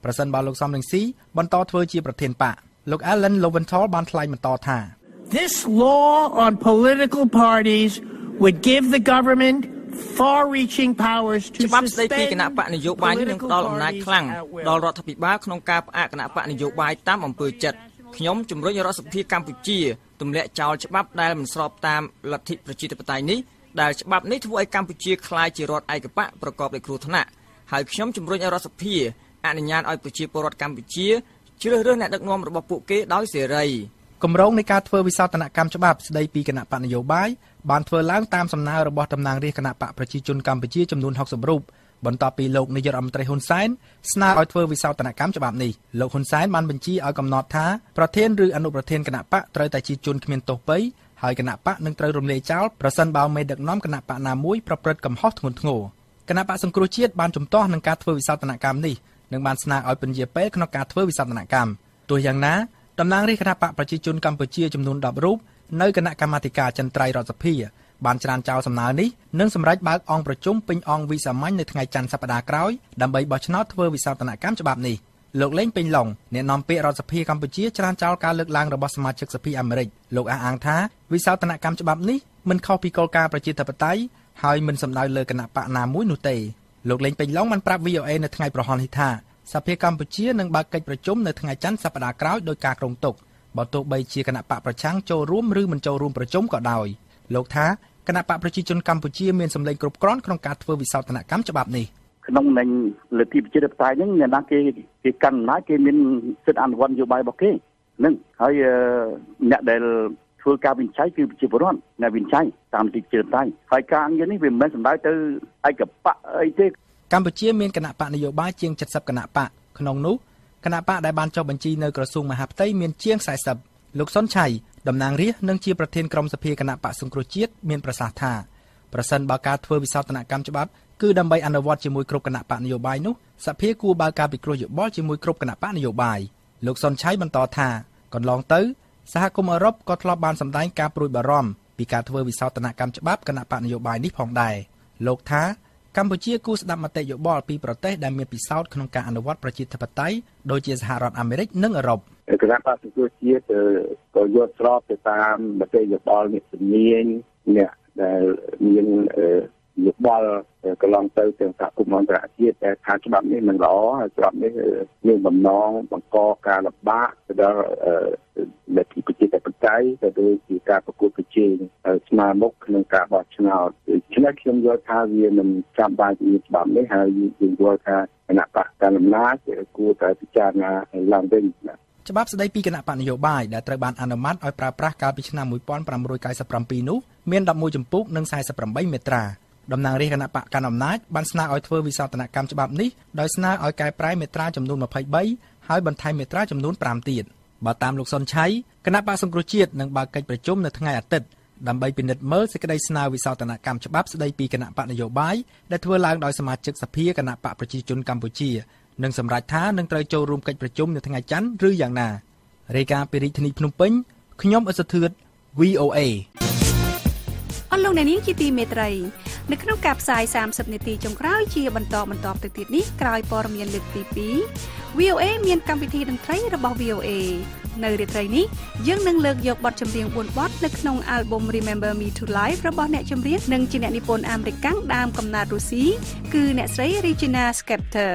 ប្រសិនបើលោកសំរងស៊ីបន្តធ្វើជាប្រធានបកលោក Alan Lowenthal បានថ្លែងបន្តថា This law on political parties would give the government far-reaching powers to ច្បាប់ស្តីពីគណៈបកនយោបាយនេះនឹងផ្ដល់អំណាចខ្លាំងដល់រដ្ឋាភិបាលក្នុងការផ្អាកគណៈបកនយោបាយតាមអំពើចិត្តខ្ញុំជំរុញរដ្ឋសភាកម្ពុជាទម្លាក់ចោលច្បាប់ដែលមិនស្របតាមលទ្ធិប្រជាធិបតេយ្យនេះដែលច្បាប់នេះធ្វើឲ្យកម្ពុជាក្លាយជារដ្ឋឯកបកប្រកបដោយគ្រោះថ្នាក់ហើយខ្ញុំជំរុញឲ្យរដ្ឋសភាអនុញ្ញាតឲ្យប្រជាពលរដ្ឋកម្ពុជាជ្រើសរើសអ្នកដឹកនាំរបស់ពួកគេដោយសេរីគម្រោងនៃការធ្វើវិសោធនកម្មច្បាប់ស្តីពីគណៈបកនយោបាយបានធ្វើឡើងតាមសំណើរបស់តំណាងរាស្ត្រគណៈបកប្រជាជនកម្ពុជាចំនួនហុកសិបរូបបន្ទាប់ពីលោកនាយករដ្ឋមន្ត្រីហ៊ុនសែនស្នើឲ្យធ្វើវិសោធនកម្មច្បាប់នេះលោកហ៊ុនសែនបានបញ្ជាឲ្យកំណត់ថាប្រធានឬអនុប្រធានគណៈបកត្រូវតែជាជនគ្មានទោសបីហើយគណៈបកនឹងត្រូវរំលាយចោលប្រសិនបើមេដឹកនាំគណៈបកណាមួយប្រព្រឹត្តកំហុសធ្ងន់ធ្ងរគណៈបកសង្គ្រោះជាតិបានជំទាស់នឹងការធ្វើវិសោធនកម្មនេះនិងបានស្នើឲ្យពន្យាពេលក្នុងការធ្វើវិសោធនកម្មទោះយ៉ាងណាតំណាងរាស្ត្រគណៈបកប្រជាជនកម្ពុជាចំនួនដប់រូបនៅគណៈកម្មាធិការចន្ទ្រៃរដ្ឋសភាបានច្រានចោលសំណើនេះនិងសម្រេចបើកអង្គប្រជុំពេញអង្គវិសាមញ្ញនៅថ្ងៃច័ន្ទសប្តាហ៍ក្រោយដើម្បីបោះឆ្នោតធ្វើវិសោធនកម្មច្បាប់នេះលោកលេងពេញឡុងអ្នកនាំពាក្យរដ្ឋសភាកម្ពុជាច្រានចោលការលើកឡើងរបស់សមាជិកសភាអាមេរិកលោកអះអាងថាវិសោធនកម្មច្បាប់នេះមិនខុសពីគោលការណ៍ប្រជាធិបតេយ្យហើយមិនសំដៅលើគណៈបកណាមួយនោះទេលោកលេងពេញឡុងបានប្រាប់ V O A នៅថ្ងៃប្រហ័ននេះថាសភាកម្ពុជានឹងបើកកិច្ចប្រជុំនៅថ្ងៃច័ន្ទសប្តាហ៍ក្រោយដោយការគ្រោងទុកបើទោះបីជាគណៈបកប្រឆាំងចូលរួមឬមិនចូលរួមប្រជុំក៏ដោយលោកថាគណៈបកប្រជាជនកម្ពុជាមានសម្លេងគ្រប់គ្រាន់ក្នុងការធ្វើវិសោធនកម្មច្បាប់នេះក្នុងន័យលទ្ធិប្រជាធិបតេយ្យហ្នឹងអ្នកណាគេគេកាន់អំណាចគេមានសិទ្ធិអនុវត្តនយោបាយរបស់គេហ្នឹងហើយអ្នកដែលធ្វើការវិនិច្ឆ័យគឺប្រជាពលរដ្ឋអ្នកវិនិច្ឆ័យតាមលទ្ធិប្រជាធិបតេយ្យហើយការអង្គនេះវាមិនមែនសំដៅទៅឯកបកអីទេកម្ពុជាមានគណៈបកនយោបាយជាងเจ็ดสิบគណៈបកក្នុងនោះគណៈបកដែលបានចុះបញ្ជីនៅក្រសួងមហាផ្ទៃមានជាងสี่สิบលោកសុនឆៃតំណាងរាស្ត្រនិងជាប្រធានក្រុមសភាគណៈបកសង្គ្រោះជាតិមានប្រសាសន៍ថាប្រសិនបើការធ្វើវិសោធនកម្មច្បាប់គឺដើម្បីអនុវត្តជាមួយគ្រប់គណៈបកនយោបាយនោះសភាគួរបើកការពិគ្រោះយោបល់ជាមួយគ្រប់គណៈបកនយោបាយលោកសុនឆៃបន្តថាកន្លងទៅសហគមន៍អឺរ៉ុបក៏ធ្លាប់បានសម្ដែងការព្រួយបារម្ភពីការធ្វើវិសោធនកម្មច្បាប់គណៈបកនយោបាយនេះផងដែរលោកថាកម្ពុជាគួរស្ដាប់មតិយោបល់ពីប្រទេសដែលមានពិសោធន៍ក្នុងការអនុវត្តប្រជាធិបតេយ្យដូចជាសហរដ្ឋអាមេរិកនិងអឺរ៉ុបគណៈបកសង្គ្រោះជាតិក៏យល់ស្របទៅតាមមតិយោបល់អ្នកជំនាញអ្នកដែលមានយោបល់កន្លងទៅទាំងសហគមន៍អន្តរជាតិដែលថាច្បាប់នេះមិនល្អហើយច្បាប់នេះមានបំណងបង្កការលំបាកទៅដល់លទ្ធិប្រជាធិបតេយ្យទៅដោយជាការប្រកួតប្រជែងស្មើមុខក្នុងការបោះឆ្នោតដូច្នេះខ្ញុំយល់ថាវាមិនចាំបាច់មានច្បាប់នេះហើយយើងយល់ថាគណៈបកកណ្ដាលអំណាចគួរតែពិចារណាឡើងវិញច្បាប់ស្តីពីគណៈបកនយោបាយដែលត្រូវបានអនុម័តឲ្យប្រើប្រាស់កាលពីឆ្នាំnineteen ninety-sevenនោះមានelevenជំពូកនិងforty-eightមាត្រាតំណាងរាស្ត្រគណៈបកកណ្ដាលអំណាចបានស្នើឲ្យធ្វើវិសោធនកម្មច្បាប់នេះដោយស្នើឲ្យកែប្រែមាត្រាចំនួនtwenty-threeហើយបន្ថែមមាត្រាចំនួនfiveទៀតបើតាមលោកសុនឆៃគណៈបកសង្គ្រោះជាតិនឹងបើកកិច្ចប្រជុំនៅថ្ងៃអាទិត្យដើម្បីពិនិត្យមើលសេចក្តីស្នើវិសោធនកម្មច្បាប់ស្តីពីគណៈបកនយោបាយដែលធ្វើឡើងដោយសមាជិកសភាគណៈបកប្រជាជនកម្ពុជានិងសម្រេចថានឹងត្រូវចូលរួមកិច្ចប្រជុំនៅថ្ងៃច័ន្ទឬយ៉ាងណារាយការណ៍ពីរាជធានីភ្នំពេញខ្ញុំអ៊ុសធឿន V O A អស់លោកអ្នកនាងជាទីមេត្រីនៅក្នុងការផ្សាយthirtyនាទីចុងក្រោយជាបន្តបន្តទៅទៀតនេះក្រោយព័ត៌មានលើកទីtwo V O A មានកម្មវិធីតន្ត្រីរបស់ V O A នៅរាត្រីនេះយើងនឹងលើកយកបទចម្រៀងfourបទនៅក្នុង album Remember Me to Life របស់អ្នកចម្រៀងនិងជាអ្នកនិពន្ធអាមេរិកដើមកំណើតរុស្ស៊ីគឺអ្នកស្រី Regina Spektor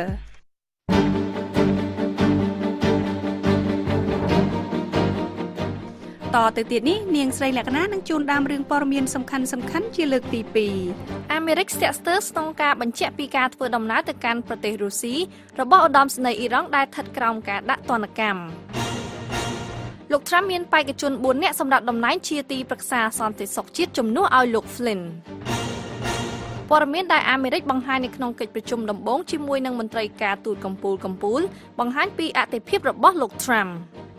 តទៅទៀតនេះនាងស្រីលក្ខណានឹងជួនដើមរឿងព័ត៌មានសំខាន់សំខាន់ជាលើកទីtwo អាមេរិកស្ទាក់ស្ទើរស្នងការបញ្ជាក់ពីការធ្វើដំណើរទៅកាន់ប្រទេសរុស្ស៊ីរបស់ឧត្តមសេនីយ៍អ៊ីរ៉ង់ដែលស្ថិតក្រោមការដាក់ទណ្ឌកម្មលោក Trump មានបេក្ខជនfourនាក់សម្រាប់តំណែងជាទីប្រឹក្សាសន្តិសុខជាតិជំនួសឲ្យលោក Flynn ព័ត៌មានដែលអាមេរិកបង្ហាញនៅក្នុងកិច្ចប្រជុំដំបូងជាមួយនឹងមន្ត្រីការទូតកម្ពុជាកម្ពុជាបង្ហាញពីអតិភិបរបស់លោក Trump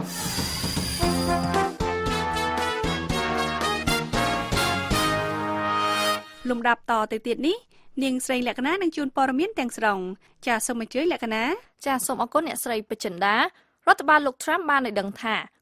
លំដាប់តទៅទៀតនេះនាងស្រីលក្ខណានឹងជួនព័ត៌មានទាំងស្រុងចាសសូមអញ្ជើញលក្ខណាចាសសូមអរគុណអ្នកស្រីពេជ្រចិន្តារដ្ឋបាលលោក Trump បានឲ្យដឹងថា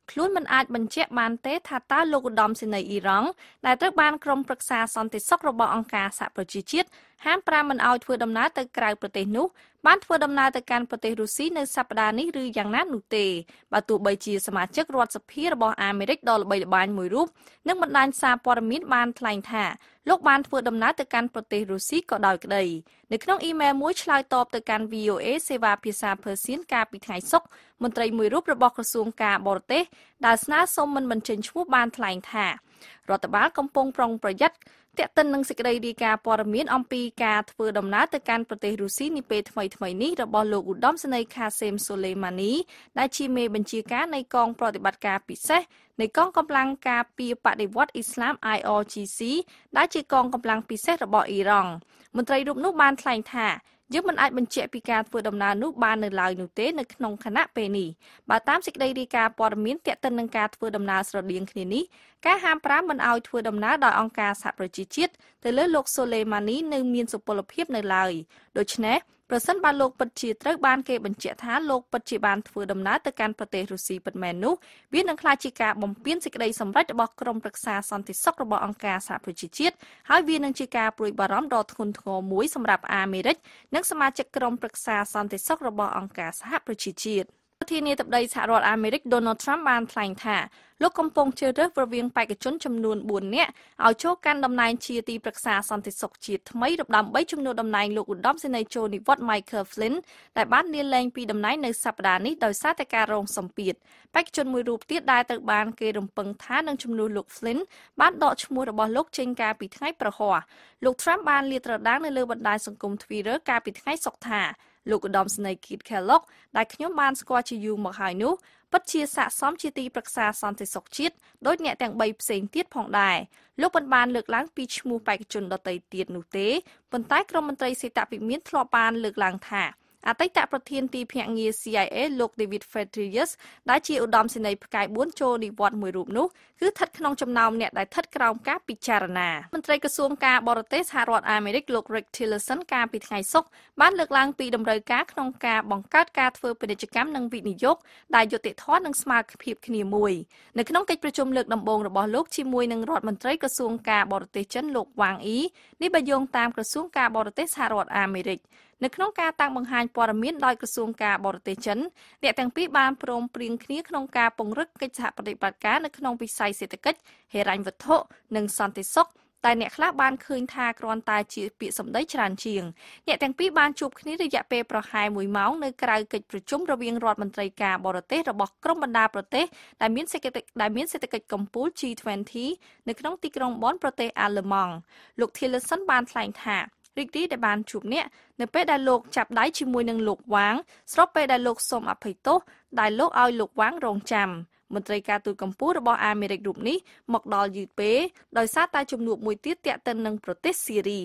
ខ្លួនមិនអាចបញ្ជាក់បានទេថាតើលោកឧត្តមសេនីយ៍អ៊ីរ៉ង់ដែលត្រូវបានក្រុមប្រឹក្សាសន្តិសុខរបស់អង្គការសហប្រជាជាតិហាមប្រាមមិនឲ្យធ្វើដំណើរទៅក្រៅប្រទេសនោះបានធ្វើដំណើរទៅកាន់ប្រទេសរុស្ស៊ីនៅសប្តាហ៍នេះឬយ៉ាងណានោះទេបើទោះបីជាសមាជិករដ្ឋសភារបស់អាមេរិកដ៏ល្បីល្បាញមួយរូបនិងបណ្ដាញសារព័ត៌មានបានថ្លែងថាលោកបានធ្វើដំណើរទៅកាន់ប្រទេសរុស្ស៊ីក៏ដោយក្តីនៅក្នុងអ៊ីមែលមួយឆ្លើយតបទៅកាន់ V O A សេវាភាសាភើសៀនកាលពីថ្ងៃសុក្រមន្ត្រីមួយរូបរបស់ក្រសួងការបរទេសដែលស្នើសុំមិនបញ្ចេញឈ្មោះបានថ្លែងថារដ្ឋបាលកំពុងប្រុងប្រយ័ត្នទាក់ទិននឹងសេចក្តីរាយការណ៍ព័ត៌មានអំពីការធ្វើដំណើរទៅកាន់ប្រទេសរុស្ស៊ីនាពេលថ្មីៗនេះរបស់លោកឧត្តមសេនីយ៍ Qasem Soleimani ដែលជាមេបញ្ជាការនៃកងប្រតិបត្តិការពិសេសនៃកងកម្លាំងការពារបដិវត្តន៍អ៊ីស្លាម I R G C ដែលជាកងកម្លាំងពិសេសរបស់អ៊ីរ៉ង់មន្ត្រីរូបនោះបានថ្លែងថាយើងមិនអាចបញ្ជាក់ពីការធ្វើដំណើរនោះបាននៅឡើយនោះទេនៅក្នុងខណៈពេលនេះបើតាមសេចក្តីរាយការណ៍ព័ត៌មានទាក់ទិននឹងការធ្វើដំណើរស្រដៀងគ្នានេះការហាមប្រាមមិនឲ្យធ្វើដំណើរដោយអង្គការសហប្រជាជាតិទៅលើលោក Soleimani នៅមានសុពលភាពនៅឡើយដូច្នេះប្រសិនបើលោកពិតជាត្រូវបានគេបញ្ជាក់ថាលោកពិតជាបានធ្វើដំណើរទៅកាន់ប្រទេសរុស្ស៊ីពិតមែននោះវានឹងក្លាយជាការបំពានសេចក្តីសម្រេចរបស់ក្រុមប្រឹក្សាសន្តិសុខរបស់អង្គការសហប្រជាជាតិហើយវានឹងជាការព្រួយបារម្ភដ៏ធ្ងន់ធ្ងរមួយសម្រាប់អាមេរិកនិងសមាជិកក្រុមប្រឹក្សាសន្តិសុខរបស់អង្គការសហប្រជាជាតិប្រធានាធិបតីសហរដ្ឋអាមេរិក Donald Trump បានថ្លែងថាលោកកំពុងជ្រើសរើសរវាងបេក្ខជនចំនួនបួននាក់ឲ្យចូលកាន់តំណែងជាទីប្រឹក្សាសន្តិសុខជាតិថ្មីដើម្បីជំនួសតំណែងលោកឧត្តមសេនីយ៍ចូលនិវត្តន៍ Michael Flynn ដែលបានលាលែងពីតំណែងនៅសប្តាហ៍នេះដោយសារតែការរងសម្ពាធបេក្ខជនមួយរូបទៀតដែលត្រូវបានគេរំពឹងថានឹងជំនួសលោក Flynn បានដកឈ្មោះរបស់លោកចេញកាលពីថ្ងៃប្រហ័សលោក Trump បានលាតត្រដាងនៅលើបណ្ដាញសង្គម Twitter កាលពីថ្ងៃសុក្រថាលោកឧត្តមសេនីយ៍ Keith Kellogg ដែលខ្ញុំបានស្គាល់ជាយូរមកហើយនោះពិតជាស័ក្តិសមជាទីប្រឹក្សាសន្តិសុខជាតិដោយអ្នកទាំងបីផ្សេងទៀតផងដែរលោកមិនបានលើកឡើងពីឈ្មោះបេក្ខជនដទៃទៀតនោះទេប៉ុន្តែក្រុមមន្ត្រីសេដ្ឋវិមានធ្លាប់បានលើកឡើងថាអតីតប្រធានទីភ្នាក់ងារ C I A លោក David Petraeus ដែលជាឧត្តមសេនីយ៍ផ្កាយបួនចូលនិវត្តន៍មួយរូបនោះគឺស្ថិតក្នុងចំណោមអ្នកដែលស្ថិតក្រោមការពិចារណាមន្ត្រីក្រសួងការបរទេសសហរដ្ឋអាមេរិកលោក Rex Tillerson កាលពីថ្ងៃសុក្របានលើកឡើងពីតម្រូវការក្នុងការបង្កើតការធ្វើពាណិជ្ជកម្មនិងវិនិយោគដែលយុត្តិធម៌និងស្មើភាពគ្នាមួយនៅក្នុងកិច្ចប្រជុំលើកដំបូងរបស់លោកជាមួយនឹងរដ្ឋមន្ត្រីក្រសួងការបរទេសចិនលោកវ៉ាងអ៊ីនេះបើយោងតាមក្រសួងការបរទេសសហរដ្ឋអាមេរិកនៅក្នុងការតាំងបង្ហាញព័ត៌មានដោយក្រសួងការបរទេសចិនអ្នកទាំងពីរបានព្រមព្រៀងគ្នាក្នុងការពង្រឹងកិច្ចសហប្រតិបត្តិការនៅក្នុងវិស័យសេដ្ឋកិច្ចហិរញ្ញវត្ថុនិងសន្តិសុខតែអ្នកខ្លះបានឃើញថាគ្រាន់តែជាពាក្យសម្ដីច្រើនជាងអ្នកទាំងពីរបានជួបគ្នារយៈពេលប្រហែលមួយម៉ោងនៅក្រៅកិច្ចប្រជុំរវាងរដ្ឋមន្ត្រីការបរទេសរបស់ក្រុមបណ្ដាប្រទេសដែលមានសេដ្ឋកិច្ចដែលមានសេដ្ឋកិច្ចកំពូល G ยี่สิบ នៅក្នុងទីក្រុងបនប្រទេសអាល្លឺម៉ង់លោក Tillerson បានថ្លែងថារីករាយដែលបានជួបអ្នកនៅពេលដែលលោកចាប់ដៃជាមួយនឹងលោកវ៉ាងស្របពេលដែលលោកសូមអភ័យទោសដែលលោកឲ្យលោកវ៉ាងរងចាំមន្ត្រីការទូតកម្ពុជារបស់អាមេរិករូបនេះមកដល់យឺតពេកដោយសារតែជំនួបមួយទៀតទាក់ទិននឹងប្រទេសស៊ីរី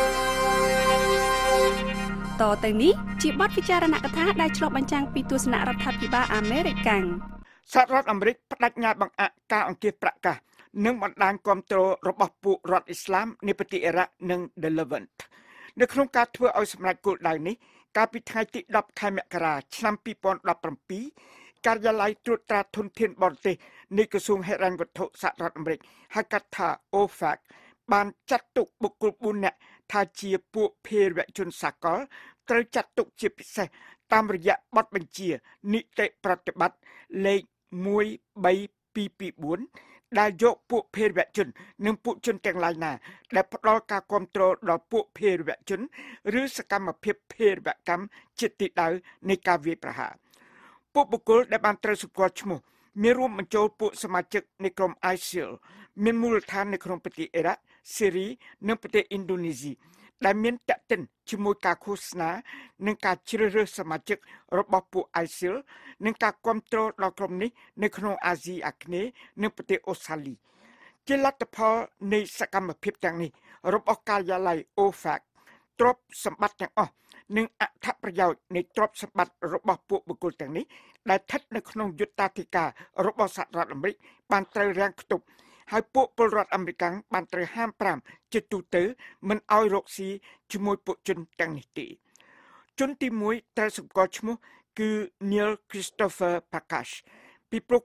តទៅនេះជាបទពិចារណកថាដែលឆ្លុះបញ្ចាំងពីទស្សនៈរដ្ឋាភិបាលអាមេរិកកាំងសហរដ្ឋអាមេរិកបដិញ្ញាបង្អាក់ការអង្គាសប្រកាសនិងបណ្ដាញគាំទ្ររបស់ពួករដ្ឋអ៊ីស្លាមនៃប្រទេសអ៊ីរ៉ាក់និង The Levant នៅក្នុងការធ្វើឲ្យសម្រេចគោលដៅនេះកាលពីថ្ងៃទីដប់ខែមករាឆ្នាំពីរពាន់ដប់ប្រាំពីរការិយាល័យត្រួតត្រាធនធានបរទេសនៃក្រសួងហិរញ្ញវត្ថុសហរដ្ឋអាមេរិកហៅកាត់ថា O F A C បានចាត់ទុកបុគ្គលបួននាក់ថាជាពួកភេរវជនសកលត្រូវចាត់ទុកជាពិសេសតាមរយៈបទបញ្ជានីតិប្រតិបត្តិលេខមួយបីពីរពីរបួនដែលយកពួកភេរវជននិងពួកជនទាំងឡាយណាដែលផ្ដល់ការគាំទ្រដល់ពួកភេរវជនឬសកម្មភាពភេរវកម្មជាទីដៅនៃការវាយប្រហារពួកបុគ្គលដែលបានត្រូវសម្គាល់ឈ្មោះមានរួមបញ្ចូលពួកសមាជិកនៃក្រុម I S I L មានមូលដ្ឋាននៅក្នុងប្រទេសអ៊ីរ៉ាក់ ស៊េរីនិងប្រទេសឥណ្ឌូនេស៊ីដែលមានតាក់ទិនជាមួយការឃោសនានិងការជ្រើសរើសសមាជិករបស់ពួក I S I L និងការគាំទ្រដល់ក្រុមនេះនៅក្នុងអាស៊ីអាគ្នេយ៍និងប្រទេសអូស្ត្រាលីជាលទ្ធផលនៃសកម្មភាពទាំងនេះរបស់ការិយាល័យ O F A C ទ្រព្យសម្បត្តិទាំងអស់និងអត្ថប្រយោជន៍នៃទ្រព្យសម្បត្តិរបស់ពួកបុគ្គលទាំងនេះដែលស្ថិតនៅក្នុងយុត្តាធិការរបស់សហរដ្ឋអាមេរិកបានត្រូវរាំងខ្ទប់ហើយពួកពលរដ្ឋអាមេរិកបានត្រូវហាមប្រាមជាទូទៅមិនឲ្យរកស៊ីជាមួយពួកជនទាំងនេះទេជនទីមួយត្រូវសម្គាល់ឈ្មោះគឺ Neil Christopher Pakash ពីព្រោះគាត់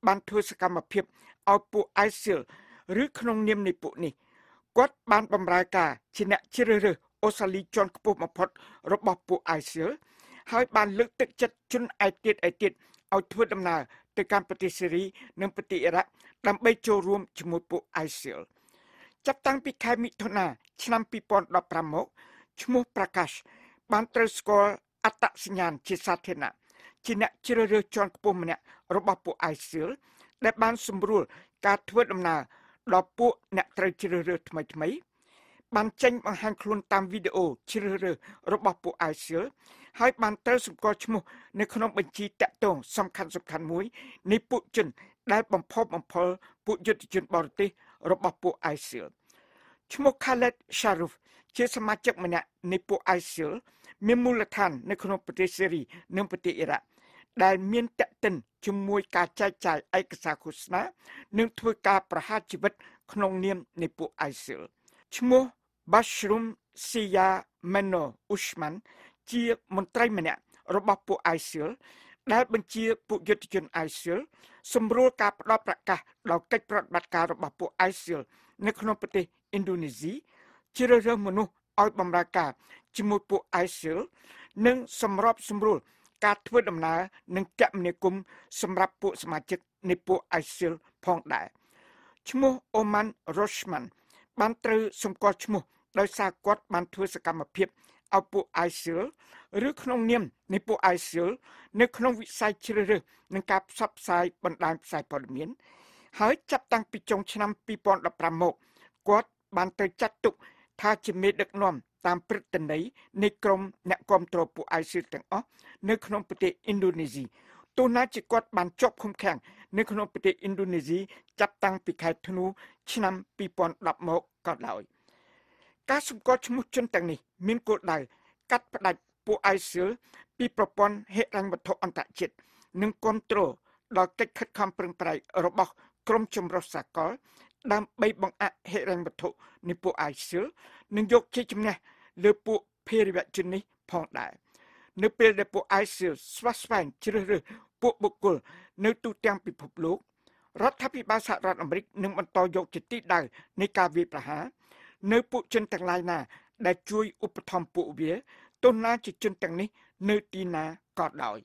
បានធ្វើសកម្មភាពឲ្យពួក I S I L ឬក្នុងនាមនៃពួកនេះគាត់បានបម្រើការជាអ្នកជ្រើសរើសអូស្ត្រាលីជាន់ខ្ពស់បំផុតរបស់ពួក I S I L ហើយបានលើកទឹកចិត្តជនឯទៀតឯទៀតឲ្យធ្វើដំណើរទៅកាន់ប្រទេសសេរីនិងប្រទេសអ៊ីរ៉ាក់ដើម្បីចូលរួមជាមួយពួក I S I L ចាប់តាំងពីខែមិថុនាឆ្នាំពីរពាន់ដប់ប្រាំមកឈ្មោះ Prakash បានត្រូវស្គាល់អត្តសញ្ញាណជាសាធារណៈជាអ្នកជ្រើសរើសជាន់ខ្ពស់ម្នាក់របស់ពួក I S I L ដែលបានសម្រួលការធ្វើដំណើរដល់ពួកអ្នកត្រូវជ្រើសរើសថ្មីថ្មីបានចេញបង្ហាញខ្លួនតាមវីដេអូជ្រើសរើសរបស់ពួក I S I L ហើយបានត្រូវសម្គាល់ឈ្មោះនៅក្នុងបញ្ជីតាក់ទងសំខាន់សំខាន់មួយនៃពួកជនដែលបំផុសបំផុលពួកយុទ្ធជនបរទេសរបស់ពួក I S I L ឈ្មោះ Khaled Sharif ជាសមាជិកម្នាក់នៃពួក I S I L មានមូលដ្ឋាននៅក្នុងប្រទេសសេរីនិងប្រទេសអ៊ីរ៉ាក់ដែលមានតាក់ទិនជាមួយការចែកចាយឯកសារឃោសនានិងធ្វើការប្រហារជីវិតក្នុងនាមនៃពួក I S I L ឈ្មោះ Bashrum Siya Meno Usman ជាមន្ត្រីម្នាក់របស់ពួក I S I L ដែលបញ្ជាពួកយុទ្ធជន I S I L សម្រួលការផ្តល់ប្រកាសដល់កិច្ចប្រតិបត្តិការរបស់ពួក I S I L នៅក្នុងប្រទេសឥណ្ឌូនេស៊ីជ្រើសរើសមនុស្សឲ្យបម្រើការជាមួយពួក I S I L និងសម្របសម្រួលការធ្វើដំណើរនិងគមនាគមន៍សម្រាប់ពួកសមាជិកនៃពួក I S I L ផងដែរឈ្មោះ Oman Roshman បានត្រូវសម្គាល់ឈ្មោះដោយសារគាត់បានធ្វើសកម្មភាពឲ្យពួក I S I L ឬក្នុងនាមនៃពួក I S I L នៅក្នុងវិស័យជ្រើសរើសនិងការផ្សព្វផ្សាយបណ្ដាញផ្សាយព័ត៌មានហើយចាប់តាំងពីចុងឆ្នាំពីរពាន់ដប់ប្រាំមកគាត់បានទៅចាត់ទុកថាជាមេដឹកនាំតាមព្រឹត្តិន័យនៃក្រុមអ្នកគាំទ្រពួក I S I L ទាំងអស់នៅក្នុងប្រទេសឥណ្ឌូនេស៊ីទោះណាជាគាត់បានជាប់ឃុំឃាំងនៅក្នុងប្រទេសឥណ្ឌូនេស៊ីចាប់តាំងពីខែធ្នូឆ្នាំពីរពាន់ដប់មកក៏ដោយការសម្គាល់ឈ្មោះជនទាំងនេះមានគោលដៅកាត់ផ្តាច់ពួក I S I L ពីប្រព័ន្ធហិរញ្ញវត្ថុអន្តរជាតិនិងគាំទ្រដល់កិច្ចខិតខំប្រឹងប្រែងរបស់ក្រមចម្រុះសកលដើម្បីបង្អាក់ហិរញ្ញវត្ថុនៃពួក I S I L និងយកជ័យជំនះលើពួកភេរវជននេះផងដែរនៅពេលដែលពួក I S I L ស្វាស្វែងជ្រើសរើសពួកបុគ្គលនៅទូទាំងពិភពលោករដ្ឋាភិបាលសហរដ្ឋអាមេរិកនឹងបន្តយកជាទីដៅនៃការវាយប្រហារនៅពួកជនទាំងឡាយណាដែលជួយឧបត្ថម្ភពួកវាទោះណាជាជនទាំងនេះនៅទីណាក៏ដោយ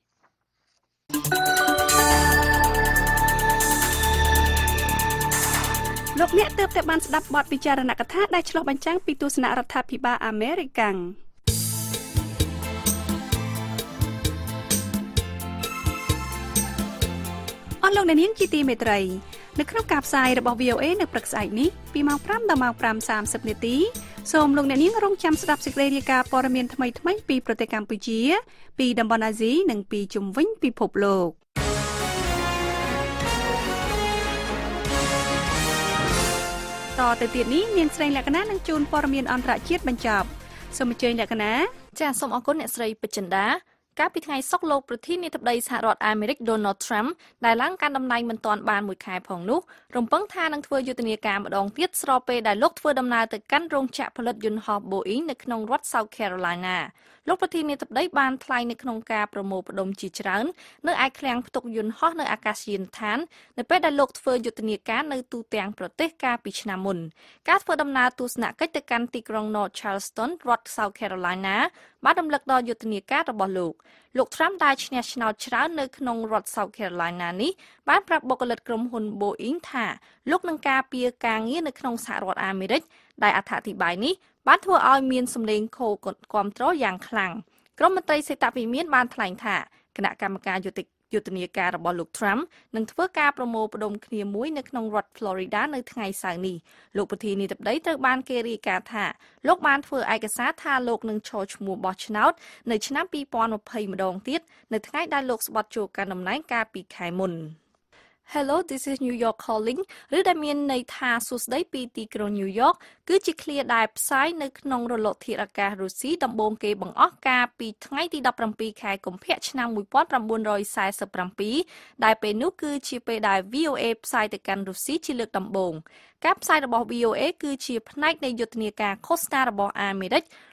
លោកអ្នកទើបតែបានស្ដាប់បទពិចារណកថាដែលឆ្លុះបញ្ចាំងពីទស្សនៈរដ្ឋាភិបាលអាមេរិកអស់លោកអ្នកនាងជាទីមេត្រីនៅក្នុងការផ្សាយរបស់ V O A នៅព្រឹកស្អែកនេះពីម៉ោងប្រាំដល់ម៉ោងប្រាំសាមសិបនាទីសូមលោកអ្នកនាងរងចាំស្ដាប់សេចក្តីរាយការណ៍ព័ត៌មានថ្មីៗពីប្រទេសកម្ពុជាពីតំបន់អាស៊ីនិងពីជុំវិញពិភពលោកតទៅទៀតនេះនាងស្រីលក្ខណៈនឹងជូនព័ត៌មានអន្តរជាតិបញ្ចប់សូមអញ្ជើញលក្ខណៈចាសសូមអរគុណអ្នកស្រីពេជ្រចិន្តាកាលពីថ្ងៃសុក្រលោកប្រធានាធិបតីសហរដ្ឋអាមេរិក Donald Trump ដែលឡើងកាន់តំណែងមិនទាន់បានមួយខែផងនោះរំពឹងថានឹងធ្វើយុទ្ធនាការម្ដងទៀតស្របពេលដែលលោកធ្វើដំណើរទៅកាន់រោងចក្រផលិតយន្តហោះ Boeing នៅក្នុងរដ្ឋ South Carolina លោកប្រធានាធិបតីបានថ្លែងនៅក្នុងការប្រមូលផ្ដុំជាច្រើននៅឯឃ្លាំងផ្ទុកយន្តហោះនៅអាកាសយានដ្ឋាននៅពេលដែលលោកធ្វើយុទ្ធនាការនៅទូទាំងប្រទេសកាលពីឆ្នាំមុនការធ្វើដំណើរទស្សនកិច្ចទៅកាន់ទីក្រុង North Charleston រដ្ឋ South Carolina បានរំលឹកដល់យុទ្ធនាការរបស់លោកលោក Trump ដែលឈ្នះឆ្នោតច្រើននៅក្នុងរដ្ឋ South Carolina នេះបានប្រាប់បុគ្គលិកក្រុមហ៊ុន Boeing ថាលោកនឹងការពារការងារនៅក្នុងសហរដ្ឋអាមេរិកដែលអត្ថាធិប្បាយនេះបានធ្វើឲ្យមានសម្លេងខូគាំទ្រយ៉ាងខ្លាំងក្រុមមន្ត្រីសេដ្ឋវិមានបានថ្លែងថាគណៈកម្មការយុតិយុទ្ធនាការរបស់លោក Trump នឹងធ្វើការប្រមូលផ្ដុំគ្នាមួយនៅក្នុងរដ្ឋ Florida នៅថ្ងៃសៅរ៍នេះលោកប្រធានាធិបតីត្រូវបានគេរាយការណ៍ថាលោកបានធ្វើឯកសារថាលោកនឹងឈរឈ្មោះបោះឆ្នោតនៅឆ្នាំពីរពាន់ยี่สิบម្ដងទៀតនៅថ្ងៃដែលលោកស្បត់ចូលកាន់តំណែងកាលពីខែមុនHello, this is New York calling ឬដែលមានន័យថាសួស្តីពីទីក្រុង New York គឺជាឃ្លាដែលផ្សាយនៅក្នុងរលកធាតុអាកាសរុស្ស៊ីដំបូងគេបង្អស់កាលពីថ្ងៃទីដប់ប្រាំពីរខែកុម្ភៈឆ្នាំmột nghìn chín trăm四十七ដែលពេលនោះគឺជាពេលដែល V O A ផ្សាយទៅកាន់រុស្ស៊ីជាលើកដំបូងការផ្សាយរបស់ V O A គឺជាផ្នែកនៃយុទ្ធនាការឃោសនារបស់អាមេរិក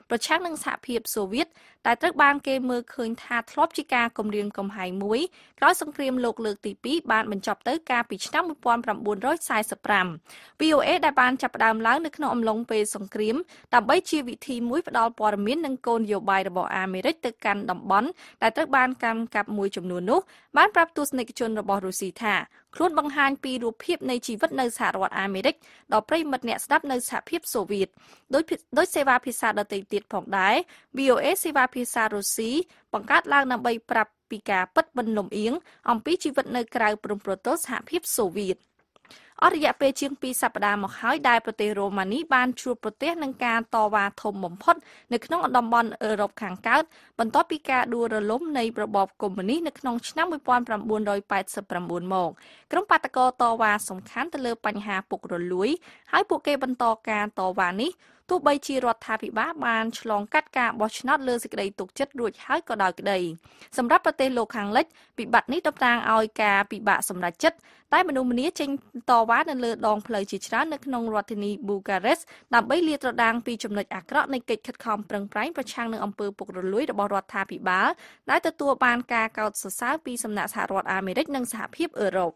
ប្រឆាំងនឹងសហភាពសូវៀតដែលត្រូវបានគេមើលឃើញថាធ្លាប់ជាការគំរាមកំហែងមួយក្រោយសង្គ្រាមលោកលើកទីពីរបានបញ្ចប់ទៅកាលពីឆ្នាំnineteen forty-five វី អូ เอ ដែលបានចាប់ផ្ដើមឡើងនៅក្នុងអំឡុងពេលសង្គ្រាមដើម្បីជាវិធីមួយផ្ដល់ព័ត៌មាននិងគោលនយោបាយរបស់អាមេរិកទៅកាន់តំបន់ដែលត្រូវបានកាន់កាប់មួយចំនួននោះបានប្រាប់ទស្សនិកជនរបស់រុស្ស៊ីថាខ្លួនបង្ហាញពីរូបភាពនៃជីវិតនៅសហរដ្ឋអាមេរិកដល់ប្រិយមិត្តអ្នកស្ដាប់នៅសហភាពសូវៀតដោយដោយសេវាភាសាដទៃទៀតផងដែរ វី អូ เอ សេវាភាសារុស្ស៊ីបង្កើតឡើងដើម្បីប្រាប់ពីការពិតមិនលំអៀងអំពីជីវិតនៅក្រៅព្រំប្រទល់សហភាពសូវៀតអស់រយៈពេលជាងពីរសប្តាហ៍មកហើយដែលប្រទេសរ៉ូម៉ានីបានជួបប្រទះនឹងការតវ៉ាធំបំផុតនៅក្នុងតំបន់អឺរ៉ុបខាងកើតបន្ទាប់ពីការដួលរលំនៃរបបកុម្មុយនីសនៅក្នុងឆ្នាំnineteen eighty-nineមកក្រុមបាតកោតវ៉ាសំខាន់ទៅលើបញ្ហាពុករលួយហើយពួកគេបន្តការតវ៉ានេះទោះបីជារដ្ឋាភិបាលបានឆ្លងកាត់ការបោះឆ្នោតលើសេចក្តីទុកចិត្តរួចហើយក៏ដោយក្តីសម្រាប់ប្រទេសលោកខាងលិចវិបត្តិនេះតំណាងឲ្យការពិបាកសម្រេចចិត្តតែមនុស្សម្នាចេញតវ៉ានៅលើដងផ្លូវជាច្រើននៅក្នុងរដ្ឋធានីប៊ូការេស្តដើម្បីលាតត្រដាងពីចំណុចអាក្រក់នៃកិច្ចខិតខំប្រឹងប្រែងប្រឆាំងនឹងអំពើពុករលួយរបស់រដ្ឋាភិបាលដែលទទួលបានការកោតសរសើរពីសំណាក់សហរដ្ឋអាមេរិកនិងសហភាពអឺរ៉ុប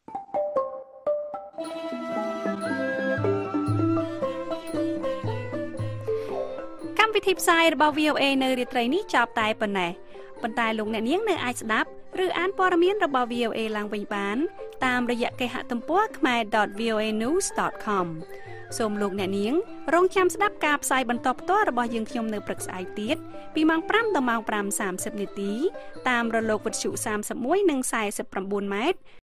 កម្មវិធីផ្សាយរបស់ វី អូ เอ នៅរាត្រីនេះចប់តែប៉ុណ្ណេះប៉ុន្តែលោកអ្នកនាងនៅអាចស្ដាប់ឬអានព័ត៌មានរបស់ វី អូ เอ ឡើងវិញបានតាមរយៈគេហទំព័រ khmer dot v o a news dot com សូមលោកអ្នកនាងរងចាំស្ដាប់ការផ្សាយបន្តផ្ទាល់របស់យើងខ្ញុំនៅព្រឹកស្អែកទៀតពីម៉ោងfiveដល់ម៉ោងfive thirtyនាទីតាមរលកវិទ្យុthirty-oneនិងforty-nineម៉ែត្រ